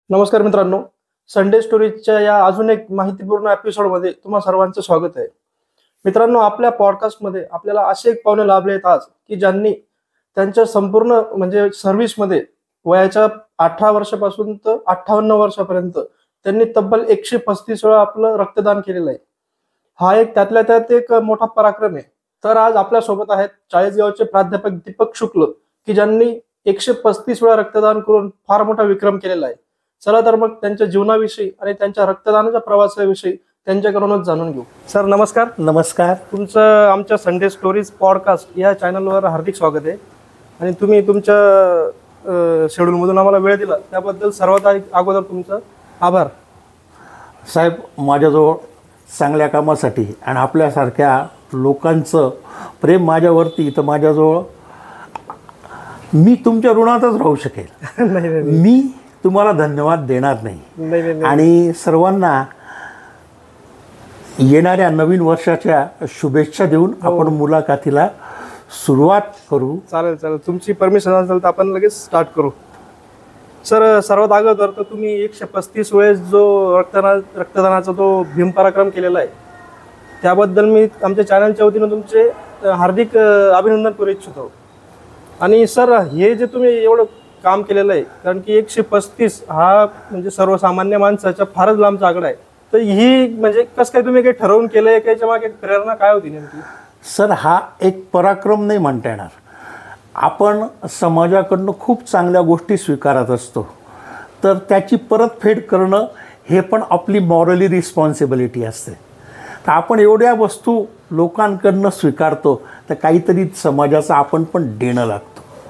नमस्कार मित्रांनो, संडे स्टोरीजच्या या अजून एक माहितीपूर्ण एपिसोडमध्ये तुम्हा सर्वांचं स्वागत आहे. मित्रांनो, आपल्या पॉडकास्टमध्ये आपल्याला असे एक पाहुणे लाभले आहेत आज की ज्यांनी त्यांच्या संपूर्ण सर्व्हिसमध्ये वयाच्या 18 वर्षापासून तर 58 वर्षापर्यंत त्यांनी तब्बल 135 वेळा आपलं रक्तदान केलेलं आहे. हा एक त्यातल्या त्यात एक मोठा पराक्रम आहे. तर आज आपल्या सोबत आहेत चाळीसगावचे प्राध्यापक दीपक शुक्ल की ज्यांनी 135 वेळा रक्तदान करून फार मोठा विक्रम केलेला आहे. चला तर मग त्यांच्या जीवनाविषयी आणि त्यांच्या रक्तदानाच्या प्रवासाविषयी त्यांच्याकडूनच जाणून घेऊ. सर नमस्कार. नमस्कार. तुमचं आमच्या संडे स्टोरीज पॉडकास्ट या चॅनलवर हार्दिक स्वागत आहे आणि तुम्ही तुमच्या शेड्यूलमधून आम्हाला वेळ दिला त्याबद्दल सर्वात अगोदर तुमचं आभार. साहेब, माझ्याजवळ चांगल्या कामासाठी आणि आपल्यासारख्या लोकांचं प्रेम माझ्यावरती, तर माझ्याजवळ मी तुमच्या ऋणातच राहू शकेल. मी तुम्हाला धन्यवाद देणार नाही. आणि सर्वांना येणाऱ्या नवीन वर्षाच्या शुभेच्छा देऊन आपण मुलाखतीला सुरुवात करू. चालेल. तुमची परमिशन असेल तर आपण लगेच स्टार्ट करू. सर, सर्वात अगोदर तर तुम्ही 135 वेळेस जो रक्तदानाचा तो भीमपराक्रम केलेला आहे त्याबद्दल मी आमच्या चॅनलच्या वतीनं तुमचे हार्दिक अभिनंदन करू इच्छितो. आणि सर, हे जे तुम्ही एवढं काम केलेलं आहे, कारण की 135 हा सर्वसामान्य माणसाच्या फारच लांबचा आकडा आहे, तर ही कसं काय तुम्ही काही ठरवून केलंय, याच्या मागे प्रेरणा काय होती नेमकी? सर, हा एक पराक्रम नाही म्हणता येणार. आपण समाजाकडनं खूप चांगल्या गोष्टी स्वीकारत असतो, तर त्याची परतफेड करणं हे पण आपली मॉरली रिस्पॉन्सिबिलिटी असते. तर आपण एवढ्या वस्तू लोकांकडनं स्वीकारतो तर काहीतरी समाजाचं आपण पण देणं लागतो.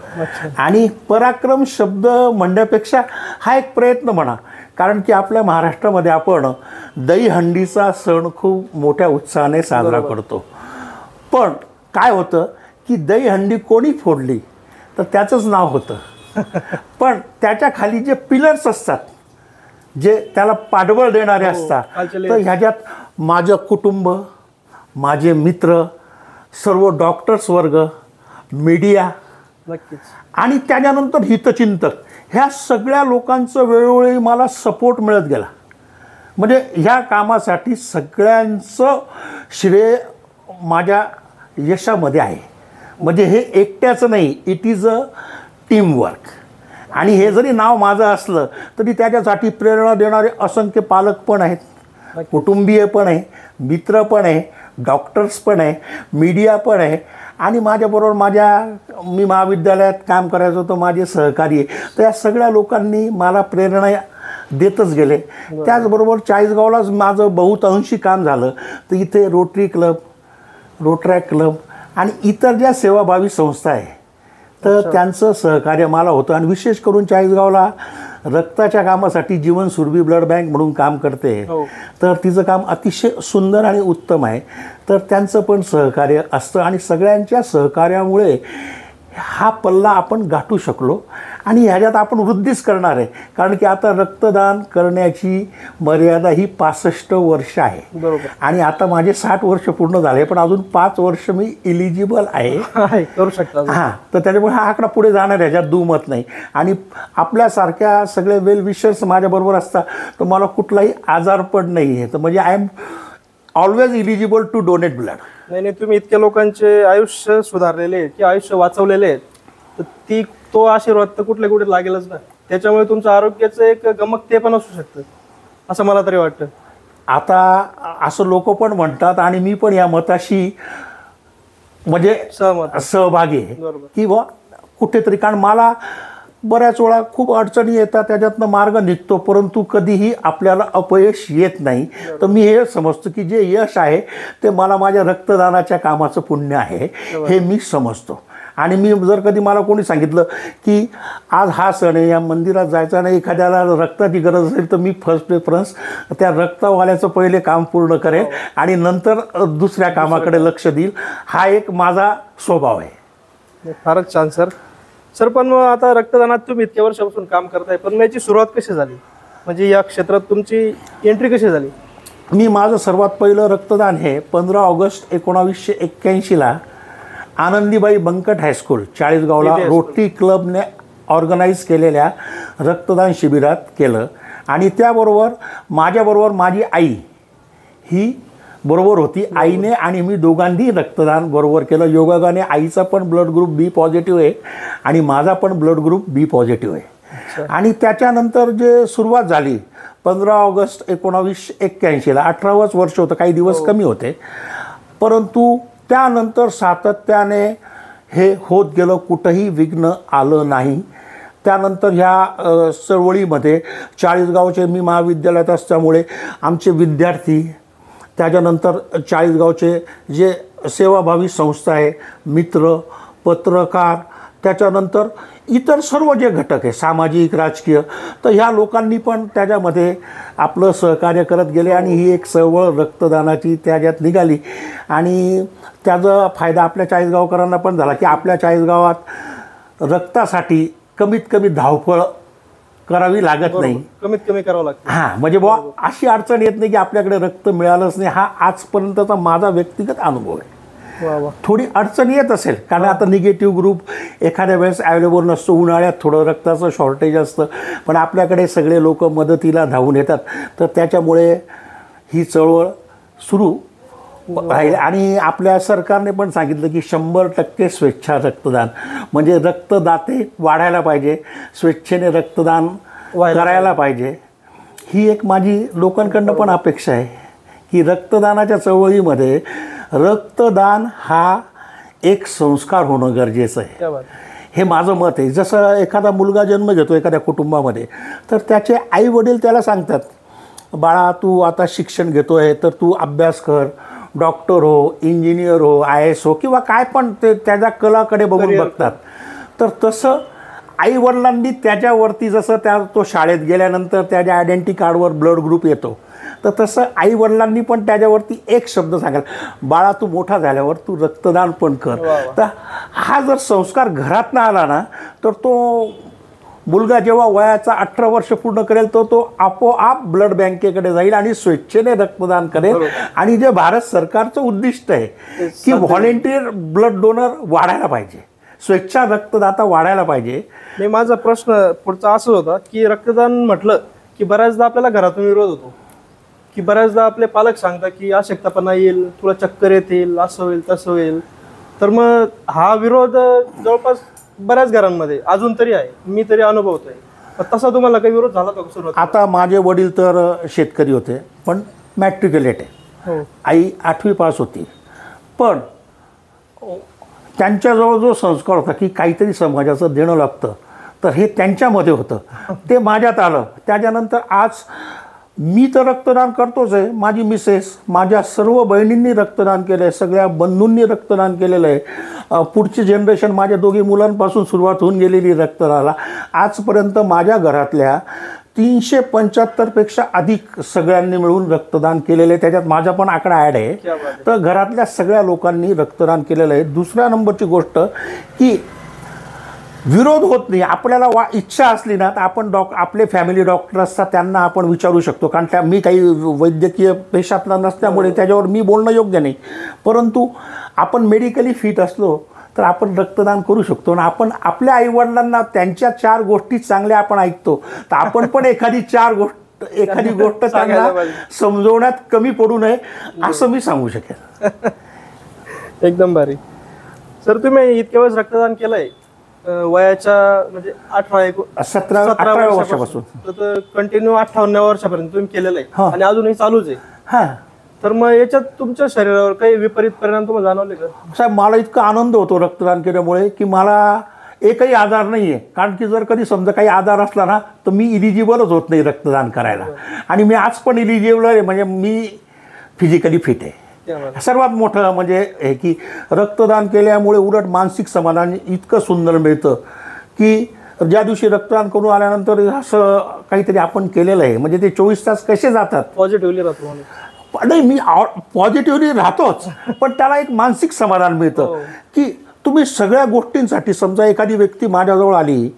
आणि पराक्रम शब्द म्हणण्यापेक्षा हा एक प्रयत्न म्हणा, कारण की आपल्या महाराष्ट्रामध्ये आपण दहीहंडीचा सण खूप मोठ्या उत्साहाने साजरा करतो. पण काय होतं की दहीहंडी कोणी फोडली तर त्याचंच नाव होतं, पण त्याच्या खाली जे पिलर्स असतात, जे त्याला पाठबळ देणारे असतात, तर ह्याच्यात माझं कुटुंब, माझे मित्र, सर्व डॉक्टर्स वर्ग, मीडिया आणि त्याच्यानंतर हितचिंतक, ह्या सगळ्या लोकांचं वेळोवेळी मला सपोर्ट मिळत गेला. म्हणजे ह्या कामासाठी सगळ्यांचं श्रेय माझ्या यशामध्ये आहे. म्हणजे हे एकट्याचं नाही, इट इज अ टीमवर्क. आणि हे जरी नाव माझं असलं तरी त्याच्यासाठी प्रेरणा देणारे असंख्य पालक पण आहेत, कुटुंबीय पण आहे, मित्र पण आहे, डॉक्टर्स पण आहे, मीडिया पण आहे, आणि माझ्याबरोबर मी महाविद्यालयात काम करायचो तर माझे सहकारी आहे. तर या सगळ्या लोकांनी मला प्रेरणा देतच गेले. त्याचबरोबर चाळीसगावलाच माझं बहुतांशी काम झालं, तर इथे रोटरी क्लब, रोटरॅक्ट क्लब आणि इतर ज्या सेवाभावी संस्था आहे तर त्यांचं सहकार्य मला होतं. आणि विशेष करून चाळीसगावला रक्ताच्या कामासाठी जीवन सुरभी ब्लड बँक म्हणून काम करते, तर तिचं काम अतिशय सुंदर आणि उत्तम आहे. तर त्यांचं पण सहकार्य असतं आणि सगळ्यांच्या सहकार्यामुळे हा पल्ला आपण गाठू शकलो. आणि ह्याच्यात आपण वृद्धीच करणार आहे, कारण की आता रक्तदान करण्याची मर्यादा ही 65 वर्ष आहे. बरोबर. आणि आता माझे 60 वर्ष पूर्ण झाले, पण अजून 5 वर्ष मी इलिजिबल आहे, करू शकता. हां, तर त्याच्यामुळे हा आकडा पुढे जाणार, ह्याच्यात दुमत नाही. आणि आपल्यासारख्या सगळे वेल विशर्स माझ्याबरोबर असतात तर मला कुठलाही आजारपण नाही आहे. तर म्हणजे I am always eligible to donate blood. नाही, तुम्ही इतक्या लोकांचे आयुष्य सुधारलेले आहेत की आयुष्य वाचवलेले आहेत, तर तो आशीर्वाद तर कुठे लागेलच ना. त्याच्यामुळे तुमचं आरोग्याचं एक गमक ते पण असू शकतं, असं मला तरी वाटतं. आता असं लोक पण म्हणतात आणि मी पण या मताशी सहभागी आहे की बा कुठेतरी, कारण मला बऱ्याच वेळा खूप अडचणी येतात, त्याच्यातनं मार्ग निघतो, परंतु कधीही आपल्याला अपयश येत नाही. तर मी हे समजतो की जे यश आहे ते मला माझ्या रक्तदानाच्या कामाचं पुण्य आहे, हे मी समजतो. आणि मी जर कधी मला कोणी सांगितलं की आज हा सण आहे, या मंदिरात जायचं नाही, एखाद्याला रक्ताची गरज असेल, तर मी फर्स्ट प्रेफरन्स त्या रक्तवाल्याचं पहिले काम पूर्ण करेल आणि नंतर दुसऱ्या कामाकडे लक्ष देईल. हा एक माझा स्वभाव आहे. फारच छान सर, पण आता रक्तदानात तुम्ही इतक्या वर्षापासून काम करताय, पण याची सुरुवात कशी झाली, या क्षेत्रात तुमची एंट्री कशी झाली? माझं सर्वात पहिलं रक्तदान हे 15 ऑगस्ट 1981 आनंदीबाई बंकट हायस्कूल चाळीसगावला रोटरी क्लबने ऑर्गनाईज केलेल्या रक्तदान शिबिरात केलं. आणि त्याबरोबर माझ्याबरोबर माझी आई ही बरोबर होती. आईने आणि मी दोघांनी रक्तदान बरोबर केलं. योगायोगाने आईचा पण ब्लड ग्रुप बी पॉझिटिव्ह आहे आणि माझा पण ब्लड ग्रुप बी पॉझिटिव्ह आहे. आणि त्याच्यानंतर जे सुरुवात झाली 15 ऑगस्ट 1981ला, 18वंच वर्ष होतं, काही दिवस कमी होते, परंतु त्यानंतर सातत्याने हे होत गेलं, कुठंही विघ्न आलं नाही. त्यानंतर ह्या चळवळीमध्ये चाळीसगावचे मी महाविद्यालयात असल्यामुळे आमचे विद्यार्थी, त्याच्यानंतर चाळीसगावचे जे सेवाभावी संस्था आहे, मित्र, पत्रकार, त्याच्यानंतर इतर सर्व जे घटक आहे सामाजिक राजकीय, तर ह्या लोकांनी पण त्याच्यामध्ये आपलं सहकार्य करत गेले आणि ही एक चळवळ रक्तदानाची त्याच्यात निघाली. आणि त्याचा फायदा आपल्या चाळीसगावकरांना पण झाला की आपल्या चाळीसगावात रक्तासाठी कमीत कमी धावपळ करावी लागत नाही, कमीत कमी करावं लागतं. हां, म्हणजे बुवा अशी अडचण येत नाही की आपल्याकडे रक्त मिळालंच नाही. हा आजपर्यंतचा माझा व्यक्तिगत अनुभव आहे. थोडी अडचण येत असेल कारण आता निगेटिव्ह ग्रुप एखाद्या वेळेस अवेलेबल नसतो, उन्हाळ्यात थोडं रक्ताचं शॉर्टेज असतं, पण आपल्याकडे सगळे लोक मदतीला धावून येतात. तर त्याच्यामुळे ही चळवळ सुरू राहील. आणि आपल्या सरकारने पण सांगितलं की 100% स्वेच्छा रक्तदान, म्हणजे रक्तदाते वाढायला पाहिजे, स्वेच्छेने रक्तदान करायला पाहिजे. ही एक माझी लोकांकडनं पण अपेक्षा आहे की रक्तदानाच्या चळवळीमध्ये रक्तदान हा एक संस्कार होणं गरजेचं आहे. हे माझं मत आहे. जसं एखादा मुलगा जन्म घेतो एखाद्या कुटुंबामध्ये, तर त्याचे आई वडील त्याला सांगतात, बाळा तू आता शिक्षण घेतो आहे तर तू अभ्यास कर, डॉक्टर हो, इंजिनियर हो, IAS हो, किंवा काय पण ते त्याच्या कलाकडे बघून बघतात. तर तसं आईवडिलांनी त्याच्यावरती जसं तो शाळेत गेल्यानंतर त्याच्या आयडेंटिटी कार्डवर ब्लड ग्रुप येतो, तर तसं आईवडिलांनी पण त्याच्यावरती एक शब्द सांगायला, बाळा तू मोठा झाल्यावर तू रक्तदान पण कर. तर हा जर संस्कार घरातनं आला ना, तर तो मुलगा जेव्हा वयाचा 18 वर्ष पूर्ण करेल तो आपोआप ब्लड बँकेकडे जाईल आणि स्वेच्छेने रक्तदान करेल. आणि जे भारत सरकारचं उद्दिष्ट आहे की व्हॉलेंटियर ब्लड डोनर वाढायला पाहिजे, स्वेच्छा रक्तदाता वाढायला पाहिजे. मी माझा प्रश्न पुढचा असं होता की रक्तदान म्हटलं की बऱ्याचदा आपल्याला घरातून विरोध होतो, की बऱ्याचदा आपले पालक सांगतात की अशक्तपणा येईल, तुला चक्कर येतील, असं होईल तसं होईल. तर मग हा विरोध जवळपास बऱ्याच घरांमध्ये अजून तरी आहे, मी तरी अनुभवतोय. तसा तुम्हाला काही विरोध झाला का सुरुवात? आता माझे वडील तर शेतकरी होते पण मॅट्रिक्युलेट आहे. आई 8वी पास होती, पण त्यांच्याजवळ जो संस्कार होता की काहीतरी समाजाचं देणं लागतं, तर हे त्यांच्यामध्ये होतं, ते माझ्यात आलं. त्याच्यानंतर आज मी तर रक्तदान करतोच आहे, माझी मिसेस, माझ्या सर्व बहिणींनी रक्तदान केलं आहे, सगळ्या बंधूंनी रक्तदान केलेलं आहे. पुढची जनरेशन माझ्या दोघी मुलांपासून सुरुवात होऊन गेलेली रक्तदानाला. आजपर्यंत माझ्या घरातल्या 375पेक्षा अधिक सगळ्यांनी मिळून रक्तदान केलेलं आहे. त्याच्यात माझा पण आकडा ॲड आहे. तर घरातल्या सगळ्या लोकांनी रक्तदान केलेलं आहे. दुसऱ्या नंबरची गोष्ट की विरोध होत नाही. आपल्याला इच्छा असली ना तर आपण आपले फॅमिली डॉक्टर असतात त्यांना आपण विचारू शकतो, कारण मी काही वैद्यकीय पेशातला नसल्यामुळे त्याच्यावर मी बोलणं योग्य नाही. परंतु आपण मेडिकली फिट असलो तर आपण रक्तदान करू शकतो. आणि आपण आपल्या आईवडिलांना त्यांच्या 4 गोष्टी चांगल्या आपण ऐकतो, तर आपण पण एखादी गोष्ट त्यांना समजवण्यात कमी पडू नये असं मी सांगू शकेन. एकदम भारी. सर तुम्ही इतक्या वेळेस रक्तदान केलंय, वयाच्या म्हणजे 17 वर्षापासून तर कंटिन्यू 58 वर्षापर्यंत तुम्ही केलेलं आहे आणि अजूनही चालूच आहे. हां, तर मग याच्यात तुमच्या शरीरावर काही विपरीत परिणाम तुम्हाला जाणवले का? साहेब, मला इतका आनंद होतो रक्तदान केल्यामुळे की मला एकही आजार नाही आहे. कारण की जर कधी समजा काही आजार असला ना तर मी इलिजिबलच होत नाही रक्तदान करायला. आणि मी आज पण इलिजिबल आहे, म्हणजे मी फिजिकली फिट आहे. सर्वात मोठं म्हणजे हे की रक्तदान केल्यामुळे उलट मानसिक समाधान इतकं सुंदर मिळतं की ज्या दिवशी रक्तदान करून आल्यानंतर असं काहीतरी आपण केलेलं आहे, म्हणजे ते 24 तास कसे जातात. पॉझिटिव्हली राहतो. नाही, मी पॉझिटिव्हली राहतोच, पण त्याला एक मानसिक समाधान मिळतं की तुम्ही सगळ्या गोष्टींसाठी, समजा एखादी व्यक्ती माझ्याजवळ आली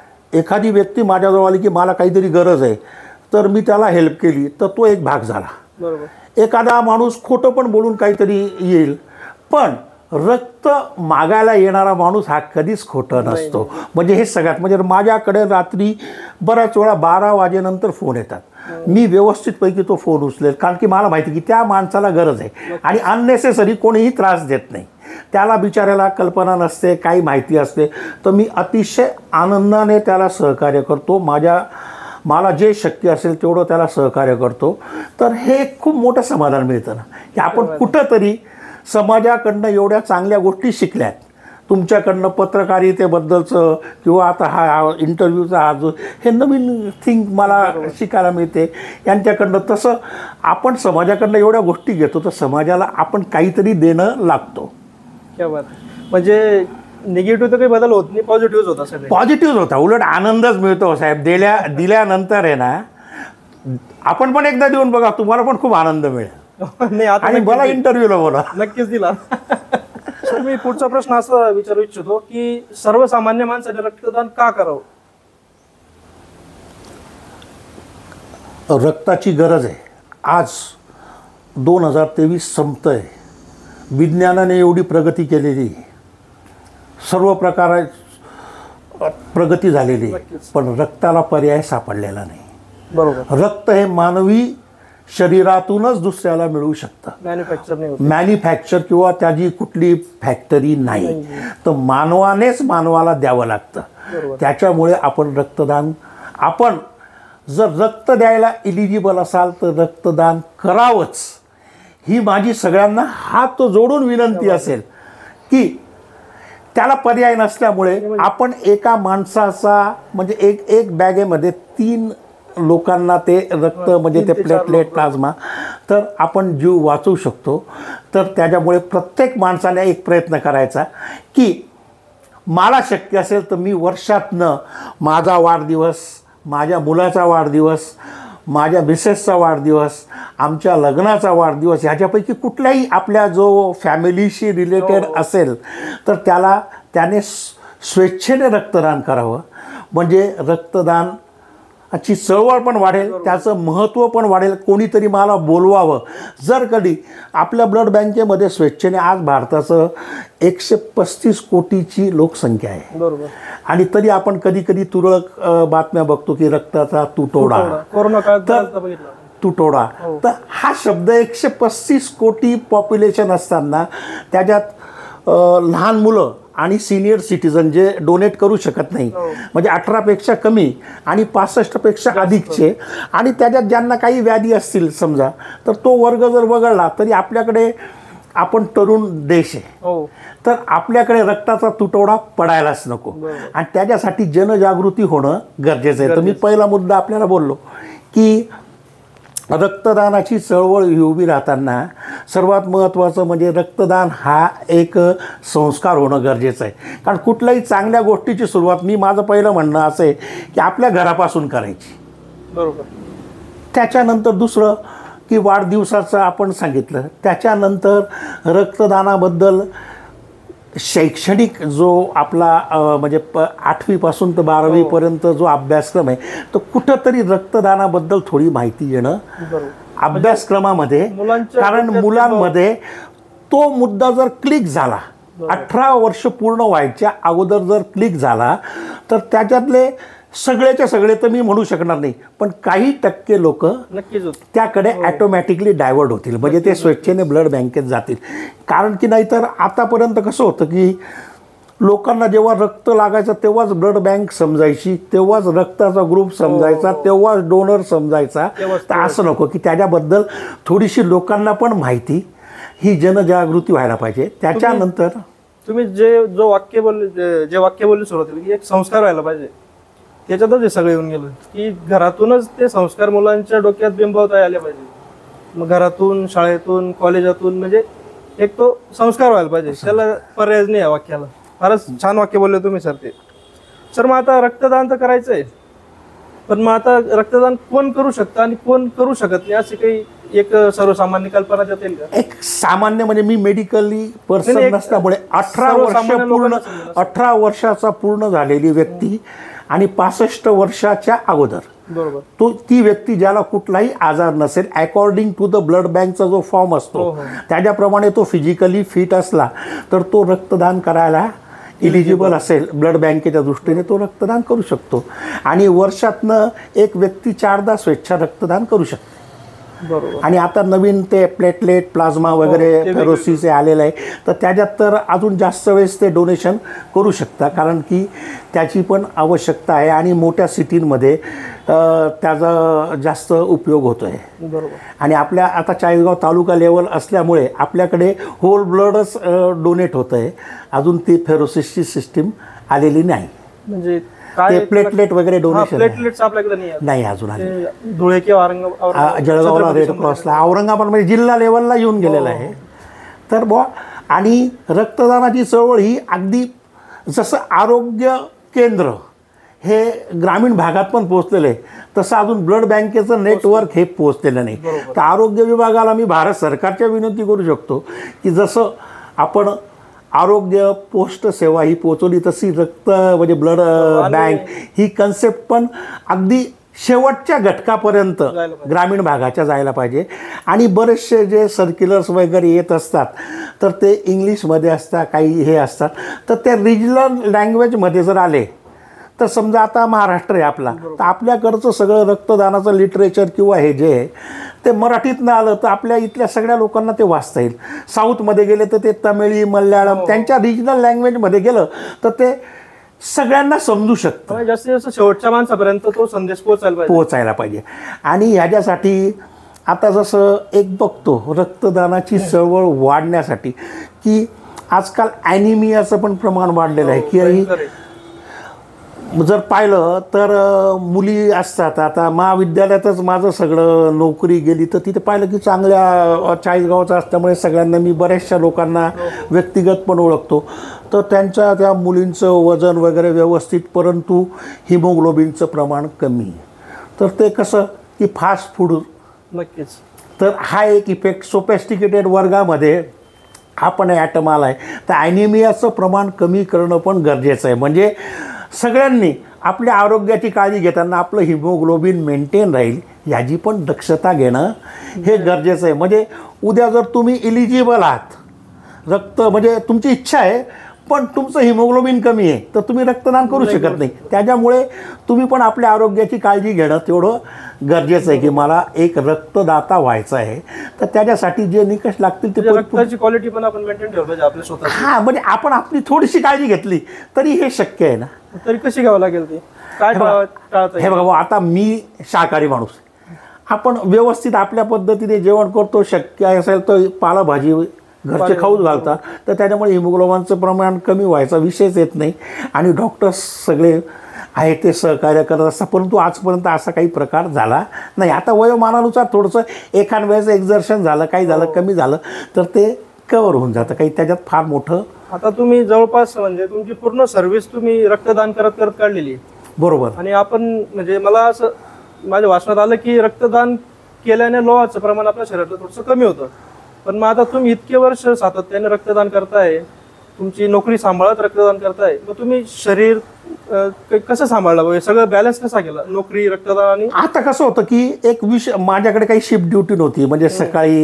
की मला काहीतरी गरज आहे, तर मी त्याला हेल्प केली, तर तो एक भाग झाला. बरोबर. एखादा माणूस खोटं पण बोलून काहीतरी येईल, पण रक्त मागायला येणारा माणूस हा कधीच खोटा नसतो. म्हणजे हे सगळ्यात म्हणजे माझ्याकडे रात्री बऱ्याच वेळा 12 वाजेनंतर फोन येतात. मी व्यवस्थितपैकी तो फोन उचलेल, कारण की मला माहिती की त्या माणसाला गरज आहे आणि अननेसेसरी कोणीही त्रास देत नाही. त्याला बिचाऱ्याला कल्पना नसते, काही माहिती असते, तर मी अतिशय आनंदाने त्याला सहकार्य करतो. मला जे शक्य असेल तेवढं त्याला सहकार्य करतो. तर हे खूप मोठं समाधान मिळतं ना, की आपण कुठंतरी समाजाकडनं एवढ्या चांगल्या गोष्टी शिकल्यात. तुमच्याकडनं पत्रकारितेबद्दलचं किंवा आता हा इंटरव्ह्यूचा हा जो हे नवीन थिंग मला शिकायला मिळते यांच्याकडनं. तसं आपण समाजाकडनं एवढ्या गोष्टी घेतो तर समाजाला आपण काहीतरी देणं लागतो. क्या बात. म्हणजे निगेटिव्ह तर काही बदल होत नाही, पॉझिटिव्ह होता सगळे. पॉझिटिव्ह होता, उलट आनंदच मिळतो साहेब. दिल्यानंतर आहे ना, आपण पण एकदा देऊन बघा, तुम्हाला पण खूप आनंद मिळेल. नाही आता आणि मला इंटरव्ह्यूला बोला. नक्कीच दिला. सर मी पुढचा प्रश्न असा विचारू इच्छितो की सर्वसामान्य माणसाने रक्तदान का करावं? रक्ताची गरज आहे. आज 2023 संपतंय. विज्ञानाने एवढी प्रगती केलेली, सर्व प्रकारे प्रगती झालेली, पण रक्ताला पर्याय सापडलेला नाही. बरोबर. रक्त हे मानवी शरीरातूनच दुसऱ्याला मिळू शकतं. मॅन्युफॅक्चर किंवा त्याची कुठली फॅक्टरी नाही, तर मानवानेच मानवाला द्यावं लागतं. त्याच्यामुळे आपण जर रक्त द्यायला इलिजिबल असाल तर रक्तदान करावंच, ही माझी सगळ्यांना हात जोडून विनंती असेल. की त्याला पर्याय नसल्यामुळे आपण एका माणसाचा म्हणजे एक बॅगेमध्ये 3 लोकांना ते रक्त म्हणजे ते प्लेटलेट प्लाझ्मा, तर आपण जीव वाचवू शकतो. तर त्याच्यामुळे प्रत्येक माणसाने एक प्रयत्न करायचा की मला शक्य असेल तर मी वर्षातनं माझा वाढदिवस, माझ्या मुलाचा वाढदिवस, माझ्या मिसेसचा वाढदिवस, आमच्या लग्नाचा वाढदिवस, ह्याच्यापैकी कुठलाही आपल्या जो फॅमिलीशी रिलेटेड असेल तर त्याने स्वेच्छेने रक्तदान करावं. म्हणजे रक्तदानाची चळवळ पण वाढेल, त्याचं महत्त्व पण वाढेल. कोणीतरी मला बोलवावं. जर कधी आपल्या ब्लड बँकेमध्ये स्वेच्छेने, आज भारताचं 135 कोटीची लोकसंख्या आहे. बरोबर. आणि तरी आपण कधी तुरळक बातम्या बघतो की रक्ताचा तुटवडा, कोरोना काळात तुटवडा. तर हा शब्द 135 कोटी पॉप्युलेशन असताना त्याच्यात लहान मुलं आणि सिनियर सिटीजन जे डोनेट करू शकत नाही, म्हणजे 18पेक्षा कमी आणि 65पेक्षा अधिकचे, आणि त्याच्यात ज्यांना काही व्याधी असतील समजा, तर तो वर्ग जर वगळला तरी आपल्याकडे, आपण तरुण देश आहे, तर आपल्याकडे रक्ताचा तुटवडा पडायलाच नको. आणि त्याच्यासाठी जनजागृती होणं गरजेचं आहे. तर मी पहिला मुद्दा आपल्याला बोललो की रक्तदानाची चळवळ ही उभी राहताना सर्वात महत्त्वाचं म्हणजे रक्तदान हा एक संस्कार होणं गरजेचं आहे. कारण कुठल्याही चांगल्या गोष्टीची सुरुवात, माझं पहिलं म्हणणं असं आहे की आपल्या घरापासून करायची. बरोबर. त्याच्यानंतर दुसरं की वाढदिवसाचं आपण सांगितलं, त्याच्यानंतर रक्तदानाबद्दल शैक्षणिक जो आपला म्हणजे 8वीपासून तर 12वीपर्यंत जो अभ्यासक्रम आहे, तो कुठंतरी रक्तदानाबद्दल थोडी माहिती येणं अभ्यासक्रमामध्ये. कारण मुलांमध्ये तो मुद्दा जर क्लिक झाला, 18 वर्ष पूर्ण व्हायच्या अगोदर जर क्लिक झाला, तर त्याच्यातले सगळेच्या सगळे तर मी म्हणू शकणार नाही, पण काही टक्के लोक त्याकडे ॲटोमॅटिकली डायव्हर्ट होतील. म्हणजे ते स्वेच्छेने ब्लड बँकेत जातील. कारण की नाहीतर आतापर्यंत कसं होतं की लोकांना जेव्हा रक्त लागायचं तेव्हाच ब्लड बँक समजायची, तेव्हाच रक्ताचा ग्रुप समजायचा, तेव्हाच डोनर समजायचा. तर असं नको, की त्याच्याबद्दल थोडीशी लोकांना पण माहिती, ही जनजागृती व्हायला पाहिजे. त्याच्यानंतर तुम्ही जे वाक्य बोलले सुरुवातीला की एक संस्कार व्हायला पाहिजे, त्याच्यातच हे सगळं येऊन गेलं की घरातूनच ते संस्कार मुलांच्या डोक्यात बिंबवता आले पाहिजे. मग घरातून, शाळेतून, कॉलेजातून, म्हणजे एक तो संस्कार व्हायला पाहिजे. त्याला पर्याय नाही या वाक्याला. फारच छान वाक्य बोलले तुम्ही सर. ते सर मग आता रक्तदान तर करायचं आहे, पण मग आता रक्तदान कोण करू शकतं आणि कोण करू शकत नाही, अशी काही एक सर्वसामान्य कल्पना देता येईल का? एक सामान्य म्हणजे मी मेडिकली पर्सन नसल्यामुळे 18 वर्षाचा पूर्ण झालेली व्यक्ती आणि 65 वर्षाच्या अगोदर बरोबर. तो ती व्यक्ती ज्याला कुठलाही आजार नसेल, अकॉर्डिंग टू द ब्लड बँकचा जो फॉर्म असतो त्याच्याप्रमाणे तो फिजिकली फिट असला तर तो रक्तदान करायला इलिजिबल असेल ब्लड बँकेच्या दृष्टीने, तो रक्तदान करू शकतो. आणि वर्षातनं एक व्यक्ती 4दा स्वेच्छा रक्तदान करू शकते. बरोबर. आणि आता नवीन ते प्लेटलेट प्लाझ्मा वगैरे फेरोसीचे आलेलं आहे, तर त्याच्यात तर अजून जास्त वेळेस ते डोनेशन करू शकता, कारण की त्याची पण आवश्यकता आहे आणि मोठ्या सिटींमध्ये त्याचा जास्त उपयोग होतो आहे. बरोबर. आणि आपल्या आता चाळीसगाव तालुका लेवल असल्यामुळे आपल्याकडे होल ब्लडच डोनेट होतं आहे. अजून ती फेरोसिसची सिस्टीम आलेली नाही. म्हणजे ते प्लेटलेट वगैरे डोनेशन प्लेटलेट्स आपल्याकडे नाही अजून आले. धुळे किंवा औरंगाबाद, जळगावला रेड क्रॉसला, औरंगाबाद म्हणजे जिल्हा लेवलला येऊन गेलेला आहे. तर आणि रक्तदानाची चळवळ ही अगदी जसं आरोग्य केंद्र हे ग्रामीण भागात पण पोहोचलेलं आहे, तसं अजून ब्लड बँकेचं नेटवर्क हे पोहोचलेलं नाही. तर आरोग्य विभागाला मी भारत सरकारच्या विनंती करू शकतो की जसं आपण आरोग्य पोस्ट सेवा ही पोचवली, तशी रक्त म्हणजे ब्लड बँक ही कन्सेप्ट पण अगदी शेवटच्या घटकापर्यंत ग्रामीण भागाच्या जायला पाहिजे. आणि बरेचसे जे सर्क्युलर्स वगैरे येत असतात तर ते इंग्लिशमध्ये असतात, काही हे असतात, तर ते रिजनल लँग्वेजमध्ये जर आले तर समजा आता महाराष्ट्र आहे आपला, तर आपल्याकडचं सगळं रक्तदानाचं लिटरेचर किंवा हे जे आहे ते मराठीतनं आलं तर आपल्या इथल्या सगळ्या लोकांना ते वाचता येईल. साऊथमध्ये गेले तर ते तमिळी, मल्याळम त्यांच्या रिजनल लँग्वेजमध्ये गेलं तर ते सगळ्यांना समजू शकतं. जास्तीत जास्त शेवटच्या माणसापर्यंत तो संदेश पोहोचायला पाहिजे. आणि ह्याच्यासाठी आता जसं एक बघतो रक्तदानाची चळवळ वाढण्यासाठी की आजकाल ॲनिमियाचं पण प्रमाण वाढलेलं आहे. की जर पाहिलं तर मुली असतात, आता महाविद्यालयातच माझं सगळं नोकरी गेली तर तिथे पाहिलं की चांगल्या चाळीसगावचं असल्यामुळे सगळ्यांना मी बऱ्याचशा लोकांना व्यक्तिगत पण ओळखतो, तर त्या मुलींचं वजन वगैरे व्यवस्थित, परंतु हिमोग्लोबिनचं प्रमाण कमी. तर ते कसं की फास्ट फूड, नक्कीच. तर हा एक इफेक्ट सोफिस्टिकेटेड वर्गामध्ये हा पण ॲटम आला आहे. तर ॲनिमियाचं प्रमाण कमी करणं पण गरजेचं आहे. म्हणजे सगळ्यांनी आपल्या आरोग्याची काळजी घेताना आपलं हिमोग्लोबिन मेंटेन राहील याची पण दक्षता घेणं हे गरजेचं आहे. म्हणजे उद्या जर तुम्ही इलिजिबल आहात, रक्त म्हणजे तुमची इच्छा आहे पण तुमचं हिमोग्लोबिन कमी आहे, तर तुम्ही रक्तदान करू शकत नाही. त्याच्यामुळे तुम्ही पण आपल्या आरोग्याची काळजी घेणं तेवढं गरजेचं आहे की मला एक रक्तदाता व्हायचं आहे. तर त्याच्यासाठी जे निकष लागतील ते रक्ताची क्वालिटी पण आपण मेंटेन ठेवलं पाहिजे आपल्या स्वतः. हां, म्हणजे आपण आपली थोडीशी काळजी घेतली तरी हे शक्य आहे ना. तरी कशी घ्यावं लागेल ती काय? हे बघा, आता मी शाकाहारी माणूस, आपण व्यवस्थित आपल्या पद्धतीने जेवण करतो, शक्य असेल तर पालेभाजी घरचे खाऊच घालता, तर त्याच्यामुळे हिमोग्लोबिनचं प्रमाण कमी व्हायचा विषयच येत नाही. आणि डॉक्टर्स सगळे आहे ते सहकार्य करत असतात, परंतु आजपर्यंत असा काही प्रकार झाला नाही. आता वयोमानानुसार थोडंसं एखाद वेळेस एक्झर्शन झालं, काही झालं, कमी झालं तर ते कव्हर होऊन जातं, काही त्याच्यात फार मोठं. आता तुम्ही जवळपास म्हणजे तुमची पूर्ण सर्व्हिस तुम्ही रक्तदान करत करत काढलेली. बरोबर. आणि आपण म्हणजे मला असं माझ्या वाचनात आलं की रक्तदान केल्याने लोहाचं प्रमाण आपल्या शरीरात थोडंसं कमी होतं. पण मग आता तुम्ही इतके वर्ष सातत्याने रक्तदान करताय, तुमची नोकरी सांभाळत रक्तदान करताय, मग तुम्ही शरीर कसं सांभाळलं, सगळं बॅलन्स कसा केला, नोकरी, रक्तदान? आणि आता कसं होतं की एक माझ्याकडे काही शिफ्ट ड्युटी नव्हती. म्हणजे सकाळी